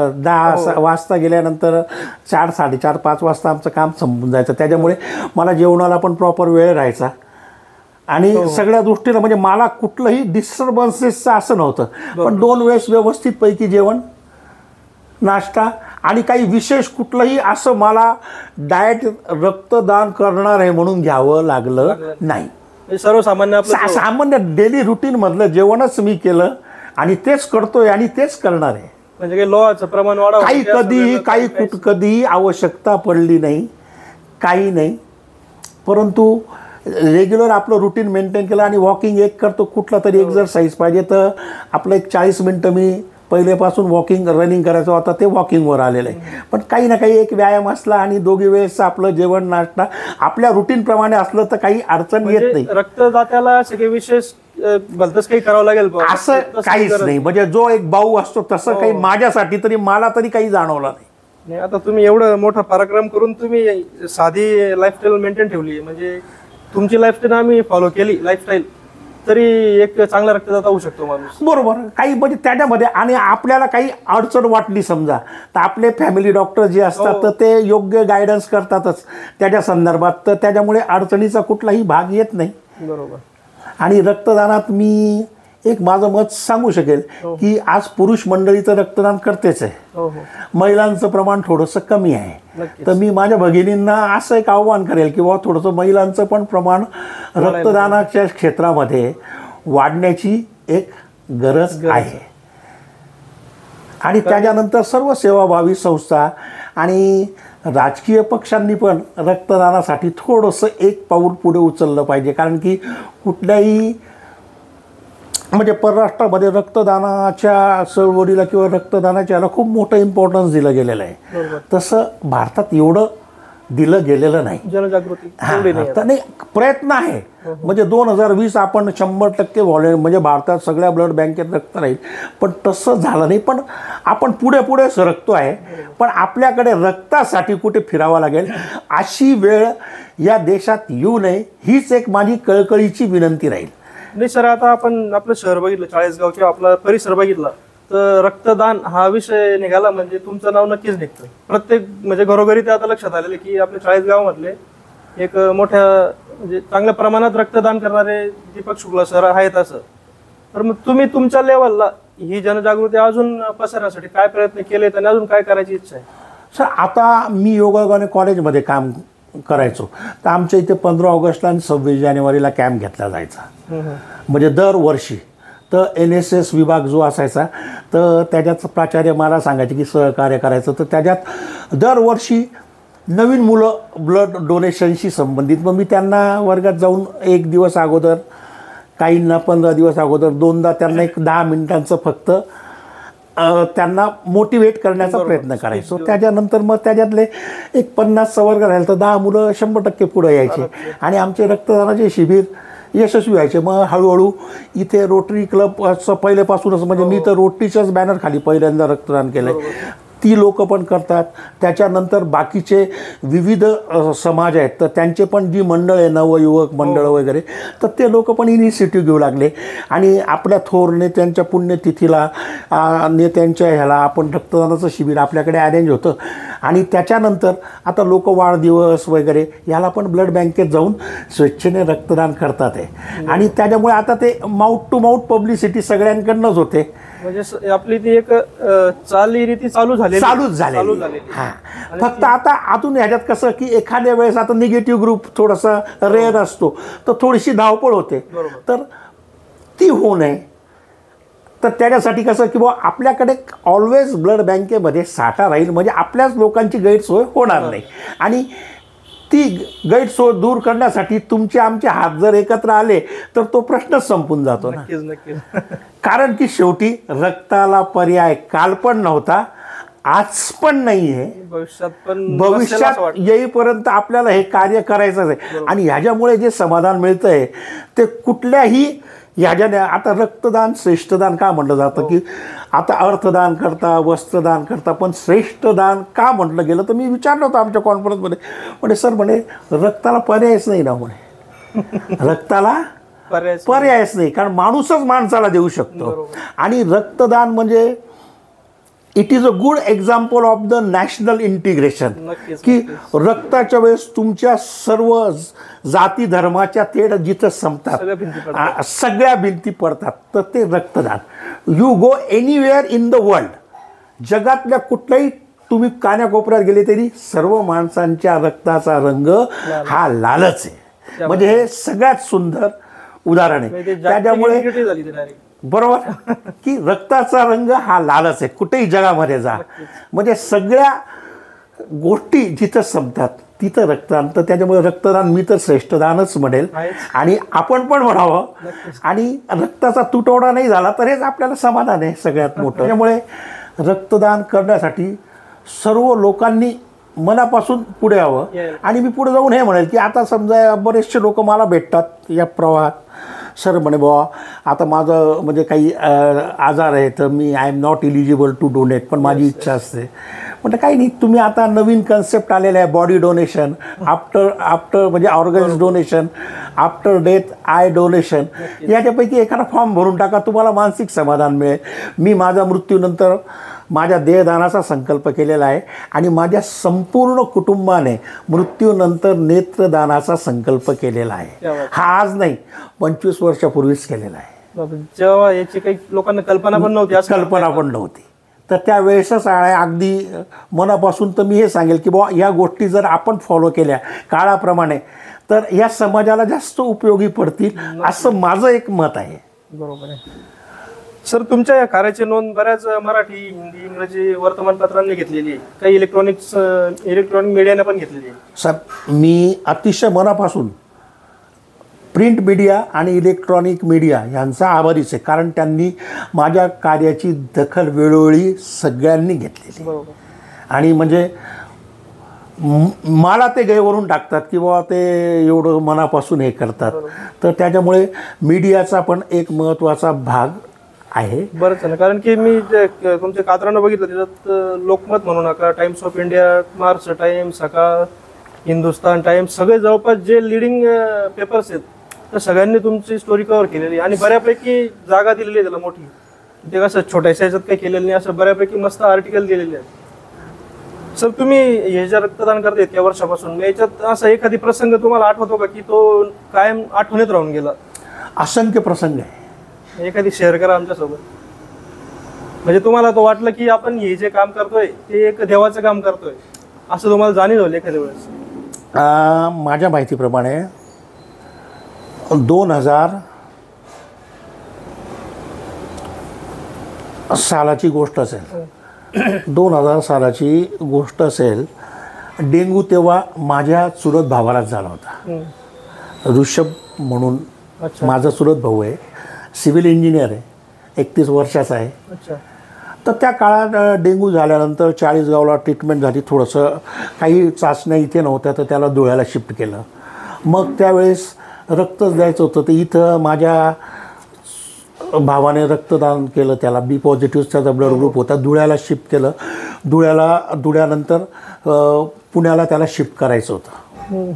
10 वाजता गेल्यानंतर 4, 4:30, 5 वाजता आमचं काम संपून जायचं. त्याच्यामुळे मला जेवणाला पण प्रॉपर वेळ राहायचा आणि सगळ्या दृष्टीनं म्हणजे मला कुठलंही डिस्टर्बन्सेसचं असं नव्हतं. पण 2 वेळेस व्यवस्थितपैकी जेवण, नाश्ता, आणि काही विशेष कुठलंही असं मला डाएट रक्तदान करणार आहे म्हणून घ्यावं लागलं नाही. सामान्य डेली रुटीनमधलं जेवणच मी केलं आणि तेच करतोय आणि तेच करणार आहे. म्हणजे लोहाचं प्रमाण वाढवलं, काही कधीही आवश्यकता पडली नाही, काही नाही. परंतु रेग्युलर आपलं रुटीन मेंटेन केलं आणि वॉकिंग एक करतो, कुठला तरी एक्झरसाईज पाहिजे तर आपलं एक 40 मिनटं मी पहिलेपासून वॉकिंग रनिंग करायचं होता, ते वॉकिंगवर आलेलं आहे. पण काही ना काही एक व्यायाम असला आणि दोघी वेळेस आपलं जेवण, नाश्ता आपल्या रुटीनप्रमाणे असलं तर काही अडचण येत नाही. रक्तदात्याला असं काही विशेष भलतंच काही करावं लागेल असं काहीच नाही. म्हणजे जो एक भाऊ असतो तसं काही माझ्यासाठी तरी मला तरी काही जाणवलं नाही. आता तुम्ही एवढं मोठा पराक्रम करून तुम्ही साधी लाईफस्टाईल मेंटेन ठेवली, म्हणजे तुमची लाईफस्टाईल आम्ही फॉलो केली लाईफस्टाईल, तरी एक चांगला रक्तदाता होऊ शकतो माणूस. बरोबर. काही म्हणजे त्याच्यामध्ये आणि आपल्याला काही अडचण वाटली समजा तर आपले फॅमिली डॉक्टर जे असतात तर ते योग्य गायडन्स करतातच त्याच्या संदर्भात, तर त्याच्यामुळे अडचणीचा कुठलाही भाग येत नाही. बरोबर. आणि रक्तदानात मी एक माझं मत सांगू शकेल की आज पुरुष मंडळी तर रक्तदान करतेच आहे, महिलांचं प्रमाण थोडंसं कमी आहे. तर मी माझ्या भगिनींना असं एक आव्हान करेल की बाबा थोडंसं महिलांचं पण प्रमाण रक्तदानाच्या क्षेत्रामध्ये वाढण्याची एक गरज आहे. आणि त्याच्यानंतर सर्व सेवाभावी संस्था आणि राजकीय पक्षांनी पण रक्तदानासाठी थोडंसं एक पाऊल पुढे उचललं पाहिजे. कारण की कुठल्याही म्हणजे परराष्ट्रामध्ये रक्तदानाच्या चळवळीला किंवा रक्तदानाच्या याला खूप मोठं इम्पॉर्टन्स दिलं गेलेलं आहे. तसं भारतात एवढं दिलं गेलेलं नाही. जनजागृती तर नाही, प्रयत्न आहे. म्हणजे 2020 आपण 100% व्हॉलेंटियर म्हणजे भारतात सगळ्या ब्लड बँकेत रक्त राहील, पण तसं झालं नाही. पण आपण पुढे पुढे सरकतो आहे. पण आपल्याकडे रक्तासाठी कुठे फिरावं लागेल अशी वेळ या देशात येऊ नये हीच एक माझी कळकळीची विनंती राहील. नाही सर, आता आपण आपलं शहर बघितलं, चाळीसगाव किंवा आपला परिसर बघितला तर रक्तदान हा विषय निघाला म्हणजे तुमचं नाव नक्कीच निघतं. प्रत्येक म्हणजे घरोघरी ते आता लक्षात आलेले की आपल्या चाळीसगाव मधले एक मोठ्या म्हणजे चांगल्या प्रमाणात रक्तदान करणारे दीपक शुक्ला सर आहेत. असं तर मग तुम्ही तुमच्या लेवलला ही जनजागृती अजून पसरण्यासाठी काय प्रयत्न केले आणि अजून काय करायची इच्छा आहे? सर, आता मी योगायोगाने कॉलेजमध्ये काम करायचो तर आमच्या इथे 15 ऑगस्टला आणि 26 जानेवारीला कॅम्प घेतला जायचा. म्हणजे दरवर्षी तर NSS विभाग जो असायचा तर त्याच्यात प्राचार्य मला सांगायचे की सहकार्य करायचं. तर त्याच्यात दरवर्षी नवीन मुलं ब्लड डोनेशनशी संबंधित, मग मी त्यांना वर्गात जाऊन 1 दिवस अगोदर, काहींना 15 दिवस अगोदर, दोनदा त्यांना एक 10 मिनिटांचं फक्त त्यांना मोटिवेट करण्याचा प्रयत्न करायचो. त्याच्यानंतर मग त्याच्यातले एक 50चा वर्ग राहील तर 10 मुलं 100% पुढे यायचे आणि आमचे रक्तदानाचे शिबिर यशस्वी व्हायचे. मग हळूहळू इथे रोटरी क्लबचं पहिल्यापासूनच म्हणजे मी तर रोटरीच्याच बॅनर खाली पहिल्यांदा रक्तदान केलं आहे, ती लोक पण करतात. त्याच्यानंतर बाकीचे विविध समाज आहेत तर त्यांचे पण जी मंडळ आहे, नवयुवक मंडळ वगैरे, तर ते लोक पण इनिशिएटिव्ह घेऊ लागले. आणि आपल्या थोर नेत्यांच्या पुण्यतिथीला नेत्यांच्या ह्याला आपण रक्तदानाचं शिबिर आपल्याकडे अरेंज होतं. आणि त्याच्यानंतर आता लोक वाढदिवस वगैरे याला पण ब्लड बँकेत जाऊन स्वेच्छेने रक्तदान करतात आहे. आणि त्याच्यामुळे आता ते माउथ टू माउथ पब्लिसिटी सगळ्यांकडनंच होते. म्हणजे आपली ती एक चालीरीती चालूच झाली. हां, फक्त आता अजून ह्याच्यात कसं की एखाद्या वेळेस आता निगेटिव्ह ग्रुप थोडासा रेअर असतो तर थोडीशी धावपळ होते, तर ती होऊ नये. तर त्याच्यासाठी कसं की बुवा आपल्याकडे ऑलवेज ब्लड बँकेमध्ये साठा राहील म्हणजे आपल्याच लोकांची गैरसोय होणार नाही. आणि ती गैरसोय दूर करण्यासाठी तुमचे आमचे हात जर एकत्र आले तर तो प्रश्नच संपून जातो ना. कारण की शेवटी रक्ताला पर्याय काल पण नव्हता, आज पण नाही आहे, भविष्यात येईपर्यंत आपल्याला हे कार्य करायचंच आहे. आणि ह्याच्यामुळे जे समाधान मिळतंय ते कुठल्याही ह्याच्याने, आता रक्तदान श्रेष्ठदान का म्हटलं जातं की आता अर्थदान करता, वस्त्रदान करता, पण श्रेष्ठदान का म्हटलं गेलं तर मी विचारलं होतं आमच्या कॉन्फरन्समध्ये. म्हणजे सर म्हणे रक्ताला पर्यायच नाही ना, म्हणे रक्ताला पर्यायच नाही, कारण माणूसच माणसाला देऊ शकतो. आणि रक्तदान म्हणजे it is a good example of the national integration, की रक्ताच्या वेळेस तुमच्या सर्व जाती धर्माच्या तेढ जिथं संपतात, सगळ्या भिंती पडतात, तर ते रक्तदान. You go anywhere in the world, जगातल्या कुठल्याही तुम्ही कान्याकोपऱ्यात गेले तरी सर्व माणसांच्या रक्ताचा रंग हा लालच आहे. म्हणजे हे सगळ्यात सुंदर उदाहरण आहे. त्याच्यामुळे बरोबर की रक्ताचा रंग हा लालच आहे, कुठेही जगामध्ये जा, म्हणजे सगळ्या गोष्टी जिथं संपतात तिथं रक्तदान. तर त्याच्यामुळे रक्तदान मी तर श्रेष्ठदानच म्हणेल आणि आपण पण म्हणावं. आणि रक्ताचा तुटवडा नाही झाला तर हेच आपल्याला समाधान आहे सगळ्यात मोठं. त्यामुळे रक्तदान करण्यासाठी सर्व लोकांनी मनापासून पुढे यावं. आणि मी पुढे जाऊन हे म्हणेल की आता समजा बरेचसे लोक मला भेटतात या प्रवाहात, सर म्हणे बुवा आता माझं म्हणजे काही आजार आहे तर मी I am not eligible to donate, पण माझी इच्छा असते. म्हटलं काही नाही, तुम्ही आता नवीन कन्सेप्ट आलेला आहे बॉडी डोनेशन, आफ्टर म्हणजे organs donation, after death eye donation, याच्यापैकी एखादा फॉर्म भरून टाका, तुम्हाला मानसिक समाधान मिळेल. मी माझ्या मृत्यूनंतर माझ्या देहदानाचा संकल्प केलेला आहे आणि माझ्या संपूर्ण कुटुंबाने मृत्यूनंतर नेत्रदानाचा संकल्प केलेला आहे. हा आज नाही, 25 वर्षापूर्वीच केलेला आहे. जेव्हा याची काही लोकांना कल्पना पण नव्हती, कल्पना पण नव्हती. तर त्यावेळेसच आहे अगदी मनापासून तर मी हे सांगेल की बाबा या गोष्टी जर आपण फॉलो केल्या काळाप्रमाणे तर या समाजाला जास्त उपयोगी पडतील, असं माझं एक मत आहे. बरोबर आहे सर. तुमच्या या कार्याची नोंद बऱ्याच मराठी, हिंदी, इंग्रजी वर्तमानपत्रांनी घेतलेली आहे, काही इलेक्ट्रॉनिक मीडियाने पण घेतलेली आहे. सर मी अतिशय मनापासून प्रिंट मीडिया आणि इलेक्ट्रॉनिक मीडिया यांचा आभारीच आहे, कारण त्यांनी माझ्या कार्याची दखल वेळोवेळी सगळ्यांनी घेतलेली. बरोबर. आणि म्हणजे मला ते गैरवरून टाकतात की बाबा ते एवढं मनापासून हे करतात. तर त्याच्यामुळे मीडियाचा पण एक महत्त्वाचा भाग आहे. बरंच ना, कारण की मी तुमच्या कात्रानं बघितलं, त्याच्यात लोकमत म्हणू नका, Times of India, Maharashtra Times, Sakal, Hindustan times, सगळे जवळपास जे लिडिंग पेपर्स आहेत तर सगळ्यांनी तुमची स्टोरी कव्हर केलेली आणि बऱ्यापैकी जागा दिलेली आहे त्याला मोठी. ते कसं छोट्याशा ह्याच्यात काही केलेलं नाही, असं बऱ्यापैकी मस्त आर्टिकल दिलेले आहेत. सर तुम्ही हे जे रक्तदान करता इतक्या वर्षापासून, याच्यात असा एखादी प्रसंग तुम्हाला आठवतो का की तो कायम आठवणीत राहून गेला? असंख्य प्रसंग आहे. एखादी शेअर करा आमच्यासोबत. म्हणजे तुम्हाला तो वाटलं की आपण हे जे काम करतोय ते एक देवाचं काम करतोय, असं तुम्हाला जाणीव झाली एखाद्या वेळेस? माझ्या माहितीप्रमाणे 2000 सालाची गोष्ट असेल, 2000 सालाची गोष्ट असेल. डेंग्यू तेव्हा माझ्या चुलत भावालाच झाला होता. ऋषभ म्हणून माझा चुलत भाऊ आहे, सिव्हिल इंजिनियर आहे, 31 वर्षाचा आहे. तर त्या काळात डेंग्यू झाल्यानंतर 40 गावला ट्रीटमेंट झाली. थोडंसं काही चाचण्या इथे नव्हत्या तर त्याला धुळ्याला शिफ्ट केलं. मग त्यावेळेस रक्तच द्यायचं होतं, तर इथं माझ्या भावाने रक्तदान केलं. त्याला बी पॉझिटिव्ह त्याचा ब्लड ग्रुप होता. धुळ्याला शिफ्ट केलं. धुळ्यानंतर पुण्याला त्याला शिफ्ट करायचं होतं.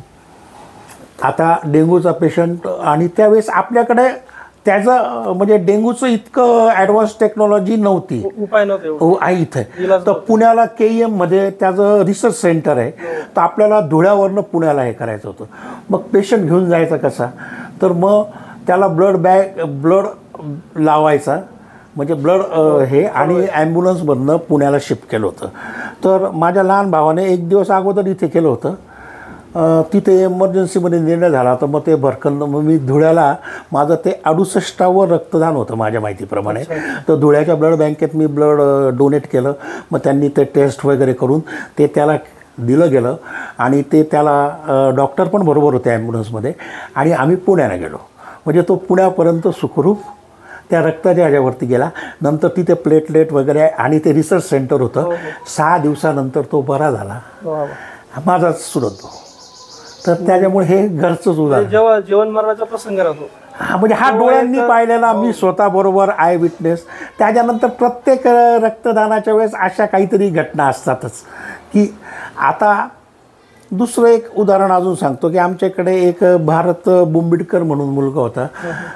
आता डेंग्यूचा पेशंट, आणि त्यावेळेस आपल्याकडे त्याचं म्हणजे डेंग्यूचं इतकं ॲडव्हान्स टेक्नॉलॉजी नव्हती, उपाय नव्हते आहे इथं. तर पुण्याला KEM मध्ये त्याचं रिसर्च सेंटर आहे. तर आपल्याला धुळ्यावरनं पुण्याला हे करायचं होतं. मग पेशंट घेऊन जायचा कसा, तर मग त्याला ब्लड लावायचा, म्हणजे ब्लड हे, आणि ॲम्ब्युलन्समधनं पुण्याला शिफ्ट केलं होतं. तर माझ्या लहान भावाने एक दिवस अगोदर इथे केलं होतं. तिथे एमर्जन्सीमध्ये निर्णय झाला, तर मग ते भरकन मग मी धुळ्याला, माझं ते 68वं रक्तदान होतं माझ्या माहितीप्रमाणे. तर धुळ्याच्या ब्लड बँकेत मी ब्लड डोनेट केलं. मग त्यांनी ते टेस्ट वगैरे करून ते त्याला दिलं गेलं आणि ते त्याला डॉक्टर पण बरोबर होते ॲम्ब्युलन्समध्ये, आणि आम्ही पुण्याला गेलो. म्हणजे तो पुण्यापर्यंत सुखरूप त्या रक्ताच्या ह्याच्यावरती गेला. नंतर तिथे प्लेटलेट वगैरे आणि ते रिसर्च सेंटर होतं. 6 दिवसानंतर तो बरा झाला, माझाच चुलत भाऊ. तर त्याच्यामुळे हे घरचंच उदाहरण. जेव्हा जीवन मरणाचा प्रसंग राहतो, म्हणजे हा डोळ्यांनी पाहिलेला, मी स्वतः बरोबर आय विटनेस. त्याच्यानंतर प्रत्येक रक्तदानाच्या वेळेस अशा काहीतरी घटना असतातच. की आता दुसरं एक उदाहरण अजून सांगतो की आमच्याकडे एक भारत बुंबिडकर म्हणून मुलगा होता.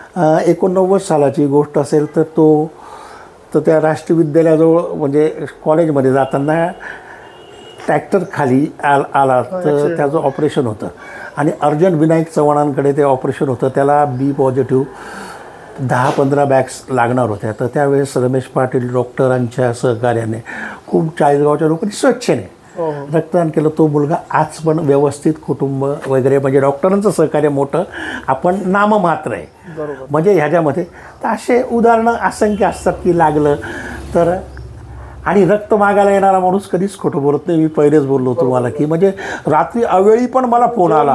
89 सालाची गोष्ट असेल. तर त्या राष्ट्रीय विद्यालयाजवळ म्हणजे कॉलेजमध्ये जाताना ट्रॅक्टर खाली आला, तर त्याचं ऑपरेशन होतं. आणि अर्जंट विनायक चव्हाणांकडे ते ऑपरेशन होतं. त्याला बी पॉझिटिव्ह 10-15 बॅग्स लागणार होत्या. तर त्यावेळेस रमेश पाटील डॉक्टरांच्या सहकार्याने खूप 40 गावच्या लोकांनी स्वच्छेने रक्तदान केलं. तो मुलगा आज पण व्यवस्थित, कुटुंब वगैरे, म्हणजे डॉक्टरांचं सहकार्य मोठं, आपण नाममात्र आहे म्हणजे ह्याच्यामध्ये. तर असे उदाहरणं असंख्य असतात की लागलं तर. आणि रक्त मागायला येणारा माणूस कधीच खोटं बोलत नाही. मी पहिलेच बोललो तुम्हाला की म्हणजे रात्री अवेळी पण मला फोन आला,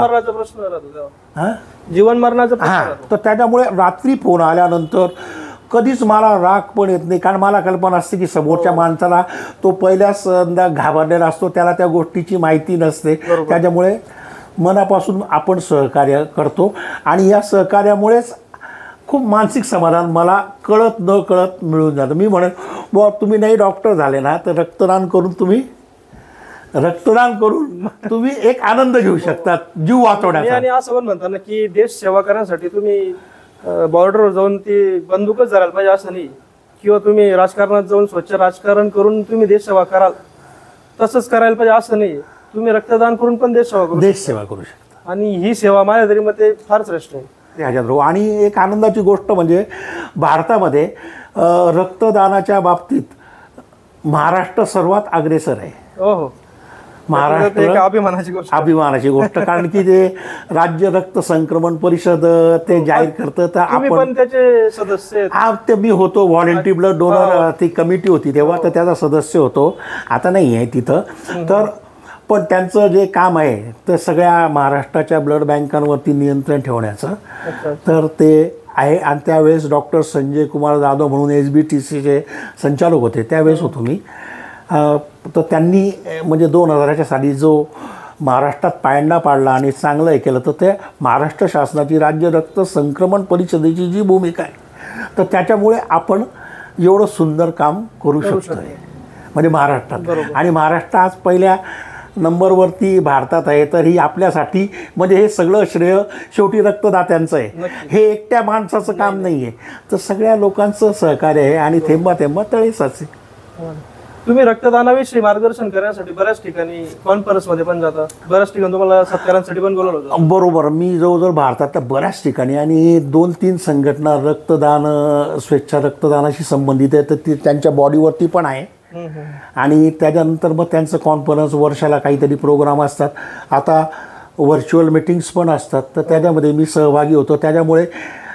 जीवन मरणाचा हां. तर त्याच्यामुळे रात्री फोन आल्यानंतर कधीच मला राग पण येत नाही, कारण मला कल्पना असते की समोरच्या माणसाला तो पहिल्याच घाबरलेला असतो, त्याला त्या गोष्टीची माहिती नसते. त्याच्यामुळे मनापासून आपण सहकार्य करतो आणि या सहकार्यामुळेच खूप मानसिक समाधान मला कळत न कळत मिळून जातं. मी म्हणेन बुवा तुम्ही नाही डॉक्टर झाले ना तर रक्तदान करून तुम्ही रक्तदान करून तुम्ही एक आनंद घेऊ शकता जीव वाचवण्याचा. आणि असं पण म्हणता ना की देश सेवा करण्यासाठी तुम्ही बॉर्डरवर जाऊन ती बंदूकच धरायला पाहिजे असं नाही, किंवा तुम्ही राजकारणात जाऊन स्वच्छ राजकारण करून तुम्ही देश सेवा कराल तसंच करायला पाहिजे असं नाही. तुम्ही रक्तदान करून पण देश सेवा करू शकता आणि ही सेवा माझ्या तरी मते फार श्रेष्ठ आहे. आणि एक आनंदाची गोष्ट म्हणजे भारतामध्ये रक्तदानाच्या बाबतीत महाराष्ट्र सर्वात अग्रेसर आहे. हो, महाराष्ट्र अभिमानाची गोष्ट कारण की ते राज्य रक्त संक्रमण परिषद ते जाहीर करतं. तर आपण त्याचे सदस्य ते मी होतो व्हॉलेंटरी ब्लड डोनर, ती कमिटी होती तेव्हा, तर त्याचा सदस्य होतो. आता नाही आहे तिथं. तर पण त्यांचं जे काम आहे तर सगळ्या महाराष्ट्राच्या ब्लड बँकांवरती नियंत्रण ठेवण्याचं, तर ते आहे. आणि त्यावेळेस डॉक्टर संजय कुमार जाधव म्हणून SBTCचे संचालक होते, त्यावेळेस होतो मी. तर त्यांनी म्हणजे 2000च्या साली जो महाराष्ट्रात पायंडा पाडला आणि चांगलं हे केलं, तर ते महाराष्ट्र शासनाची राज्य रक्त संक्रमण परिषदेची जी भूमिका आहे, तर त्याच्यामुळे आपण एवढं सुंदर काम करू शकतो म्हणजे महाराष्ट्रात. आणि महाराष्ट्र आज पहिल्या नंबरवरती भारतात आहे, तर ही आपल्यासाठी म्हणजे हे सगळं श्रेय शेवटी रक्तदात्यांचं आहे. हे एकट्या माणसाचं काम नाही आहे, तर सगळ्या लोकांचं सहकार्य आहे आणि थेंबा थेंबा तळे साचे. तुम्ही रक्तदानाविषयी मार्गदर्शन करण्यासाठी बऱ्याच ठिकाणी कॉन्फरन्समध्ये पण जाता, बऱ्याच ठिकाणी तुम्हाला सत्कारांसाठी पण बोलवलं होतं. बरोबर, मी जवळजवळ भारतातल्या बऱ्याच ठिकाणी आणि 2-3 संघटना रक्तदान स्वेच्छा रक्तदानाशी संबंधित आहे, तर त्यांच्या बॉडीवरती पण आहे. आणि त्याच्यानंतर मग त्यांचं कॉन्फरन्स वर्षाला काहीतरी प्रोग्राम असतात. आता व्हर्च्युअल मीटिंग्स पण असतात, तर त्याच्यामध्ये मी सहभागी होतो. त्याच्यामुळे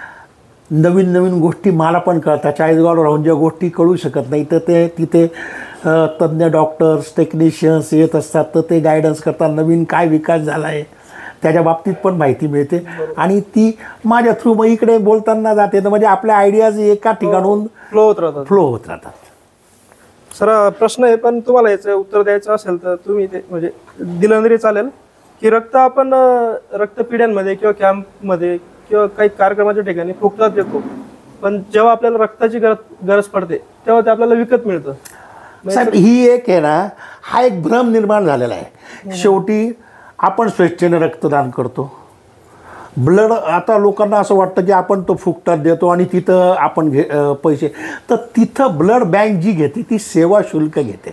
नवीन नवीन गोष्टी मला पण कळतात. चाळीसगावला राहून ज्या गोष्टी कळू शकत नाही, तर ते तिथे तज्ज्ञ डॉक्टर्स टेक्निशियन्स येत असतात, तर ते गायडन्स करतात. नवीन काय विकास झाला आहे त्याच्या बाबतीत पण माहिती मिळते आणि ती माझ्या थ्रू मग इकडे बोलताना जाते. तर म्हणजे आपल्या आयडियाज एका ठिकाणून फ्लो होत राहतात. सर प्रश्न आहे, पण तुम्हाला याचं उत्तर द्यायचं असेल तर तुम्ही ते म्हणजे दिलं तरी चालेल की रक्त आपण रक्तपिढ्यांमध्ये किंवा कॅम्पमध्ये किंवा काही कार्यक्रमाच्या ठिकाणी फुकटात देतो, पण जेव्हा आपल्याला रक्ताची गरज पडते तेव्हा ते आपल्याला विकत मिळतं. साहेब ही एक आहे ना, हा एक भ्रम निर्माण झालेला आहे. शेवटी आपण स्वेच्छेने रक्तदान करतो. ब्लड आता लोकांना असं वाटतं की आपण तो फुकटात देतो आणि तिथं आपण पैसे, तर तिथं ब्लड बँक जी घेते ती सेवा शुल्क घेते.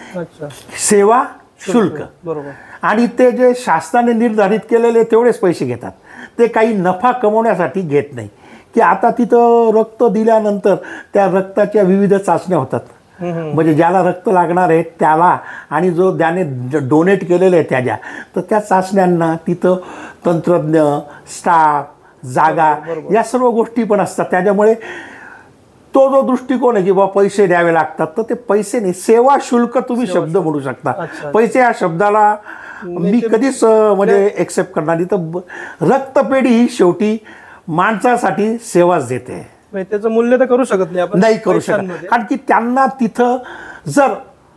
सेवा शुल्क बरोबर. आणि ते जे शासनाने निर्धारित केलेले तेवढेच पैसे घेतात. ते काही नफा कमवण्यासाठी घेत नाही. की आता तिथं रक्त दिल्यानंतर त्या रक्ताच्या विविध चाचण्या होतात. म्हणजे ज्याला रक्त लागणार आहे त्याला आणि जो ज्याने डोनेट केलेलं आहे त्याच्या, तर त्या चाचण्यांना तिथं तंत्रज्ञ, स्टाफ, जागा या सर्व गोष्टी पण असतात. त्याच्यामुळे तो जो दृष्टिकोन आहे की बाबा पैसे द्यावे लागतात, तर ते पैसे नाही, सेवा शुल्क तुम्ही शब्द म्हणू शकता. पैसे या शब्दाला मी कधीच म्हणजे एक्सेप्ट करणार नाही. तर रक्तपेढी ही शेवटी माणसासाठी सेवाच देते. त्याचं मूल्य तर करू शकत नाही आपण, नाही करू शकत. कारण की त्यांना तिथं जर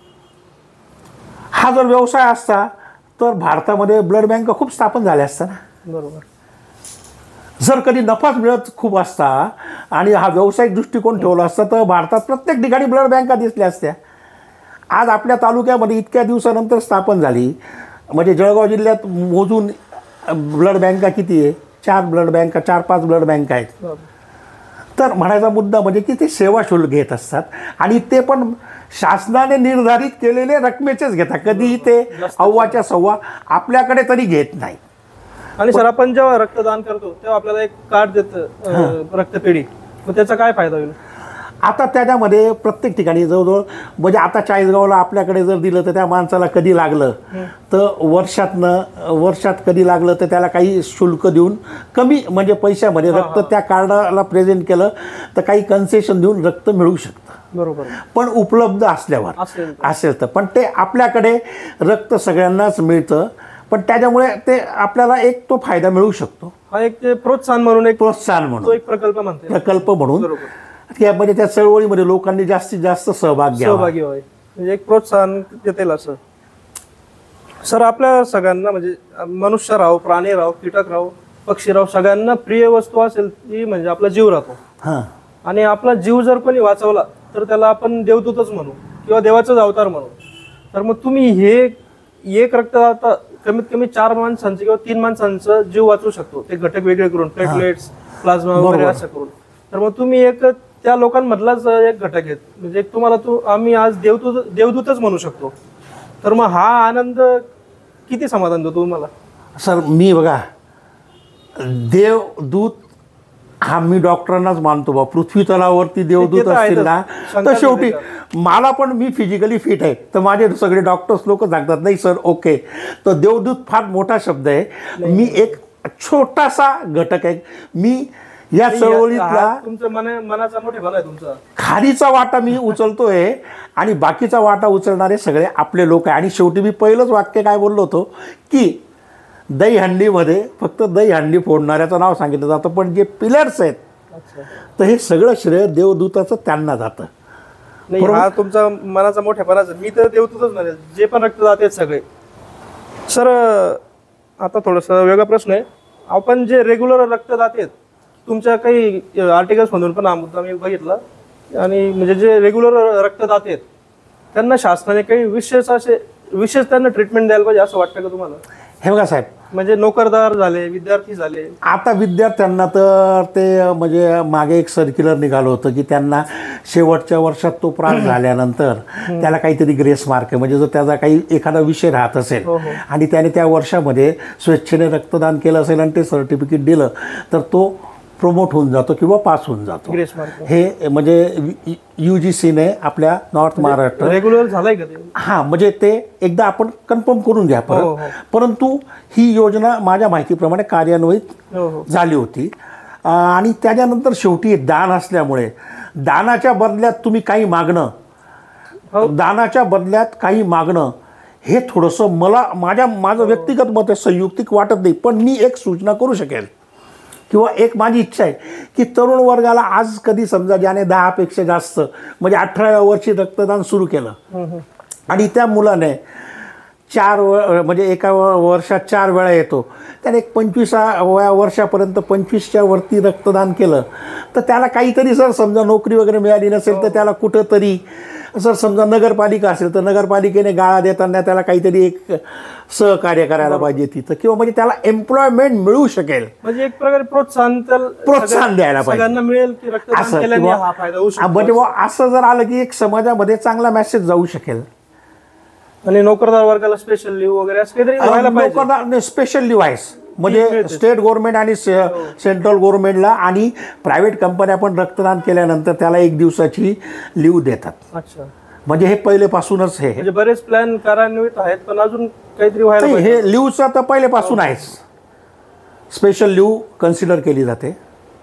हा जर व्यवसाय असता तर भारतामध्ये ब्लड बँका खूप स्थापन झाल्या असतात ना. बरोबर. जर कधी नफाच मिळत खूप असता आणि हा व्यावसायिक दृष्टिकोन ठेवला असता तर भारतात प्रत्येक ठिकाणी ब्लड बँका दिसल्या असत्या. आज आपल्या तालुक्यामध्ये इतक्या दिवसानंतर स्थापन झाली, म्हणजे जळगाव जिल्ह्यात मोजून ब्लड बँका किती आहे? 4 ब्लड बँका, 4-5 ब्लड बँका आहेत. तर म्हणायचा मुद्दा म्हणजे की ते सेवा शुल्क घेत असतात आणि ते पण शासनाने निर्धारित केलेले रकमेचेच घेतात. कधीही ते अव्वाच्या सव्वा आपल्याकडे तरी घेत नाही. आणि सर आपण जेव्हा रक्तदान करतो तेव्हा आपल्याला एक कार्ड देतं रक्तपेढी, मग त्याचा काय फायदा होईल? आता त्याच्यामध्ये प्रत्येक ठिकाणी जवळजवळ म्हणजे आता चाळीसगावला आपल्याकडे जर दिलं तर त्या माणसाला कधी लागलं तर वर्षात कधी लागलं तर त्याला काही शुल्क देऊन कमी म्हणजे पैशामध्ये रक्त त्या कार्डाला प्रेझेंट केलं तर काही कन्सेशन देऊन रक्त मिळू शकतं. बरोबर. पण उपलब्ध असल्यावर असेल तर. पण ते आपल्याकडे रक्त सगळ्यांनाच मिळतं, पण त्याच्यामुळे ते आपल्याला एक तो फायदा मिळू शकतो. हा एक प्रोत्साहन म्हणून एक प्रकल्प म्हणते, प्रकल्प म्हणून म्हणजे त्या चळवळीमध्ये लोकांनी जास्तीत जास्त सहभागी व्हावे, म्हणजे एक प्रोत्साहन देतील असं. सर आपल्या सगळ्यांना म्हणजे मनुष्य राहो, प्राणी राहो, कीटक राहो, पक्षी राहो, सगळ्यांना प्रिय वस्तू असेल ती म्हणजे आपला जीव राहतो. आणि आपला जीव जर कोणी वाचवला तर त्याला आपण देवदूतच म्हणू किंवा देवाचाच अवतार म्हणू. तर मग तुम्ही हे एक रक्तदाता कमीत कमी 4 माणसांचं किंवा 3 माणसांचं जीव वाचवू शकतो, ते घटक वेगळे करून, प्लेटलेट्स, प्लाझ्मा वगैरे असं करून. तर मग तुम्ही एक त्या लोकांमधलाच एक घटक आहेत, म्हणजे तुम्हाला आम्ही आज देवदूतच म्हणू शकतो. तर मग हा आनंद किती समाधान देतो तुम्हाला? सर मी बघा, देवदूत हा मी डॉक्टरांनाच मानतो बा. पृथ्वी तलावरती देवदूत असतील ना, तर शेवटी मला पण, मी फिजिकली फिट आहे, तर माझे सगळे डॉक्टर्स लोक सांगतात नाही सर ओके. तर देवदूत फार मोठा शब्द आहे. मी एक छोटासा घटक आहे. मी या चळवळीतला तुमचं मनाचा मोठेपणा आहे तुमचा. खारीचा वाटा मी उचलतोय आणि बाकीचा वाटा उचलणारे सगळे आपले लोक आहे. आणि शेवटी मी पहिलंच वाक्य काय बोललो होतो की दहीहंडीमध्ये फक्त दहीहंडी फोडणाऱ्याचं नाव सांगितलं जातं, पण जे पिलर्स आहेत तर हे सगळं श्रेय देवदूताचं त्यांना जातं. हा तुमचा मनाचा मोठेपणाच. मी तर देवदूतच म्हणेल, जे पण रक्तदाते आहेत सगळे. सर आता थोडासा वेगळा प्रश्न आहे. आपण जे रेग्युलर रक्तदाते आहेत, तुमच्या काही आर्टिकल्स मधून पण हा मुद्दा मी बघितला, आणि म्हणजे जे रेग्युलर रक्तदाते आहेत त्यांना शासनाने काही विशेष त्यांना ट्रीटमेंट द्यायला पाहिजे असं वाटतं का तुम्हाला? हे बघा साहेब, म्हणजे नोकरदार झाले, विद्यार्थी झाले, आता विद्यार्थ्यांना तर ते म्हणजे मागे एक सर्क्युलर निघालं होतं की त्यांना शेवटच्या वर्षात तो पास झाल्यानंतर त्याला काहीतरी ग्रेस मार्क आहे, म्हणजे जर त्याचा काही एखादा विषय राहत असेल आणि त्याने त्या वर्षामध्ये स्वेच्छेने रक्तदान केलं असेल आणि ते सर्टिफिकेट दिलं तर तो प्रमोट होऊन जातो किंवा पास होऊन जातो. ग्रेस मार्क हे म्हणजे UGCने आपल्या नॉर्थ महाराष्ट्र रेग्युलर झालंय का ते? हां, म्हणजे ते एकदा आपण कन्फर्म करून घ्या परत. परंतु ही योजना माझ्या माहितीप्रमाणे कार्यान्वित झाली होती. आणि त्याच्यानंतर शेवटी दान असल्यामुळे दानाच्या बदल्यात तुम्ही काही मागणं, दानाच्या बदल्यात काही मागणं हे थोडंसं माझं व्यक्तिगत मत आहे, संयुक्तिक वाटत नाही. पण मी एक सूचना करू शकेल किंवा एक माझी इच्छा आहे की तरुण वर्गाला आज कधी समजा ज्याने 10पेक्षा जास्त म्हणजे 18व्या वर्षी रक्तदान सुरू केलं आणि त्या मुलाने म्हणजे एका वर्षात 4 वेळा येतो, त्याने एक 25व्या वर्षापर्यंत 25च्या वरती रक्तदान केलं तर त्याला काहीतरी जर समजा नोकरी वगैरे मिळाली नसेल तर त्याला कुठंतरी जर समजा नगरपालिका असेल तर नगरपालिकेने गाळा देताना त्याला काहीतरी एक सहकार्य करायला पाहिजे तिथं, किंवा म्हणजे त्याला एम्प्लॉयमेंट मिळू शकेल, म्हणजे एक प्रकारे प्रोत्साहन द्यायला पाहिजे, सगळ्यांना मिळेल की रक्तदान केल्याने हा फायदा होऊ शकतो. म्हणजे असं जर आलं की एक समाजामध्ये चांगला मेसेज जाऊ शकेल. आणि नोकरदार वर्गाला स्पेशल लिव्ह वगैरे असं काहीतरी व्हायला पाहिजे. नोकरदार स्पेशल लिव्हायस म्हणजे स्टेट गव्हर्नमेंट आणि सेंट्रल गव्हर्नमेंटला आणि प्रायव्हेट कंपन्या पण रक्तदान केल्यानंतर त्याला 1 दिवसाची लिव्ह देतात. अच्छा, म्हणजे हे पहिलेपासूनच हे म्हणजे बरेच प्लॅन कार्यान्वित आहेत, पण अजून काहीतरी व्हायला पाहिजे. हे लिव्हचं तर पहिलेपासून आहेच, स्पेशल लिव्ह कन्सिडर केली जाते.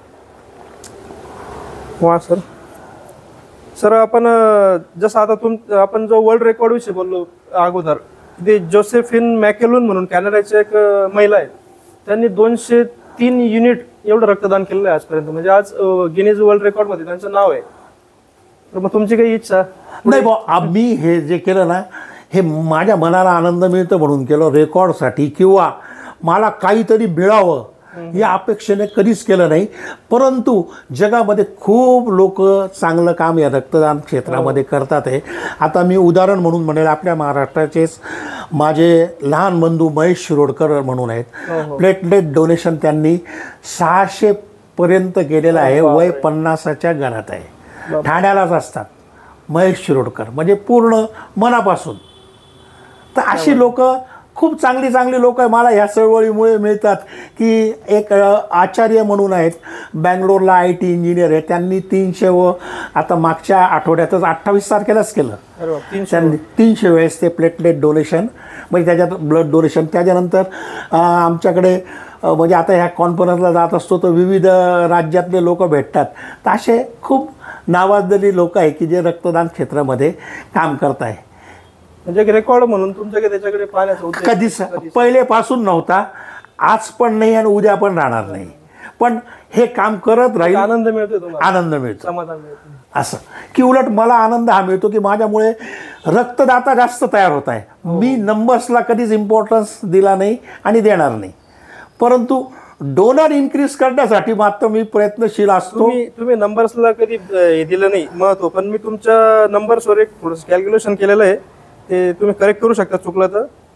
वा सर. सर आपण जसं आता आपण जो वर्ल्ड रेकॉर्ड विषयी बोललो अगोदर, ते जोसेफिन मॅकेलून म्हणून कॅनडाची एक महिला आहे, त्यांनी 203 युनिट एवढं रक्तदान केलेलं आहे आजपर्यंत. म्हणजे आज गिनीज वर्ल्ड रेकॉर्ड मध्ये त्यांचं नाव आहे. तर मग तुमची काही इच्छा? नाही बा, मी हे जे केलं ना हे माझ्या मनाला आनंद मिळतो म्हणून केलं, रेकॉर्डसाठी किंवा मला काहीतरी मिळावं या अपेक्षेने कधीच केलं नाही. परंतु जगामध्ये खूप लोक चांगलं काम या रक्तदान क्षेत्रामध्ये करतात आहे. आता मी उदाहरण म्हणून म्हणेल, आपल्या महाराष्ट्राचेच माझे लहान बंधू महेश शिरोडकर म्हणून आहेत, प्लेटलेट डोनेशन त्यांनी 600 पर्यंत केलेलं आहे. वय 50च्या घरात आहे, ठाण्यालाच असतात महेश शिरोडकर, म्हणजे पूर्ण मनापासून. तर अशी लोक खूप चांगली लोक आहे मला ह्या चळवळीमुळे मिळतात. की एक आचार्य म्हणून आहेत बँगलोरला, IT इंजिनियर आहे, त्यांनी 300 व आता मागच्या आठवड्यातच 28 तारखेलाच केलं त्यांनी 300 वेळेस ते प्लेटलेट डोनेशन, म्हणजे त्याच्यात ब्लड डोनेशन. त्याच्यानंतर आमच्याकडे म्हणजे आता ह्या कॉन्फरन्सला जात असतो तर विविध राज्यातले लोक भेटतात. तर असे खूप नावाजलेली लोक आहे की जे रक्तदान क्षेत्रामध्ये काम करत आहे. म्हणजे एक रेकॉर्ड म्हणून तुमच्याकडे त्याच्याकडे पाहण्याचा कधीच पहिलेपासून नव्हता, आज पण नाही आणि उद्या पण राहणार नाही. पण हे काम करत राहील, आनंद मिळतो तुम्हाला, आनंद मिळतो, समाधान मिळतं. असं की उलट मला आनंद हा मिळतो की माझ्यामुळे रक्तदाता जास्त तयार होत आहे. मी नंबर्सला कधीच इम्पॉर्टन्स दिला नाही आणि देणार नाही, परंतु डोनर इन्क्रीज करण्यासाठी मात्र मी प्रयत्नशील असतो. तुम्ही नंबर्सला कधी दिलं नाही महत्व, पण मी तुमच्या नंबर्सवर एक थोडंसं कॅल्क्युलेशन केलेलं आहे, ते तुम्ही करेक्ट करू शकता चुकलं तर.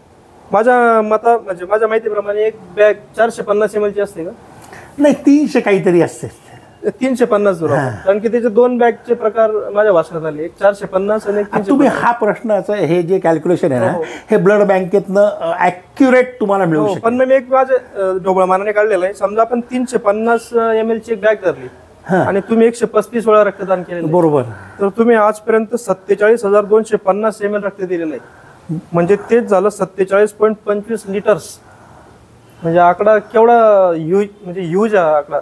माझ्या म्हणजे माझ्या माहितीप्रमाणे एक बॅग 450 ml ची असते का? नाही, 300 काहीतरी असते. 350 धरू आपण. कारण की त्याचे 2 बॅगचे प्रकार माझ्या वाचण्यात आले, एक 450 आणि एक 350. तुम्ही हा प्रश्नाचं हे जे कॅल्क्युलेशन आहे ना, हे ब्लड बँकेतनं ॲक्युरेट तुम्हाला मिळू शकते. पण मी एक माझे ढोबळ मानाने काढलेलं आहे. समजा आपण 350 ml ची एक बॅग धरली आणि तुम्ही 135 वेळा रक्तदान केलेलं, बरोबर, तर तुम्ही आजपर्यंत 47,250 ml रक्त दिलेलं आहे. म्हणजे तेच झालं 47.25 लिटर्स. म्हणजे आकडा केवढा म्हणजे ह्यूज आहे आकडा.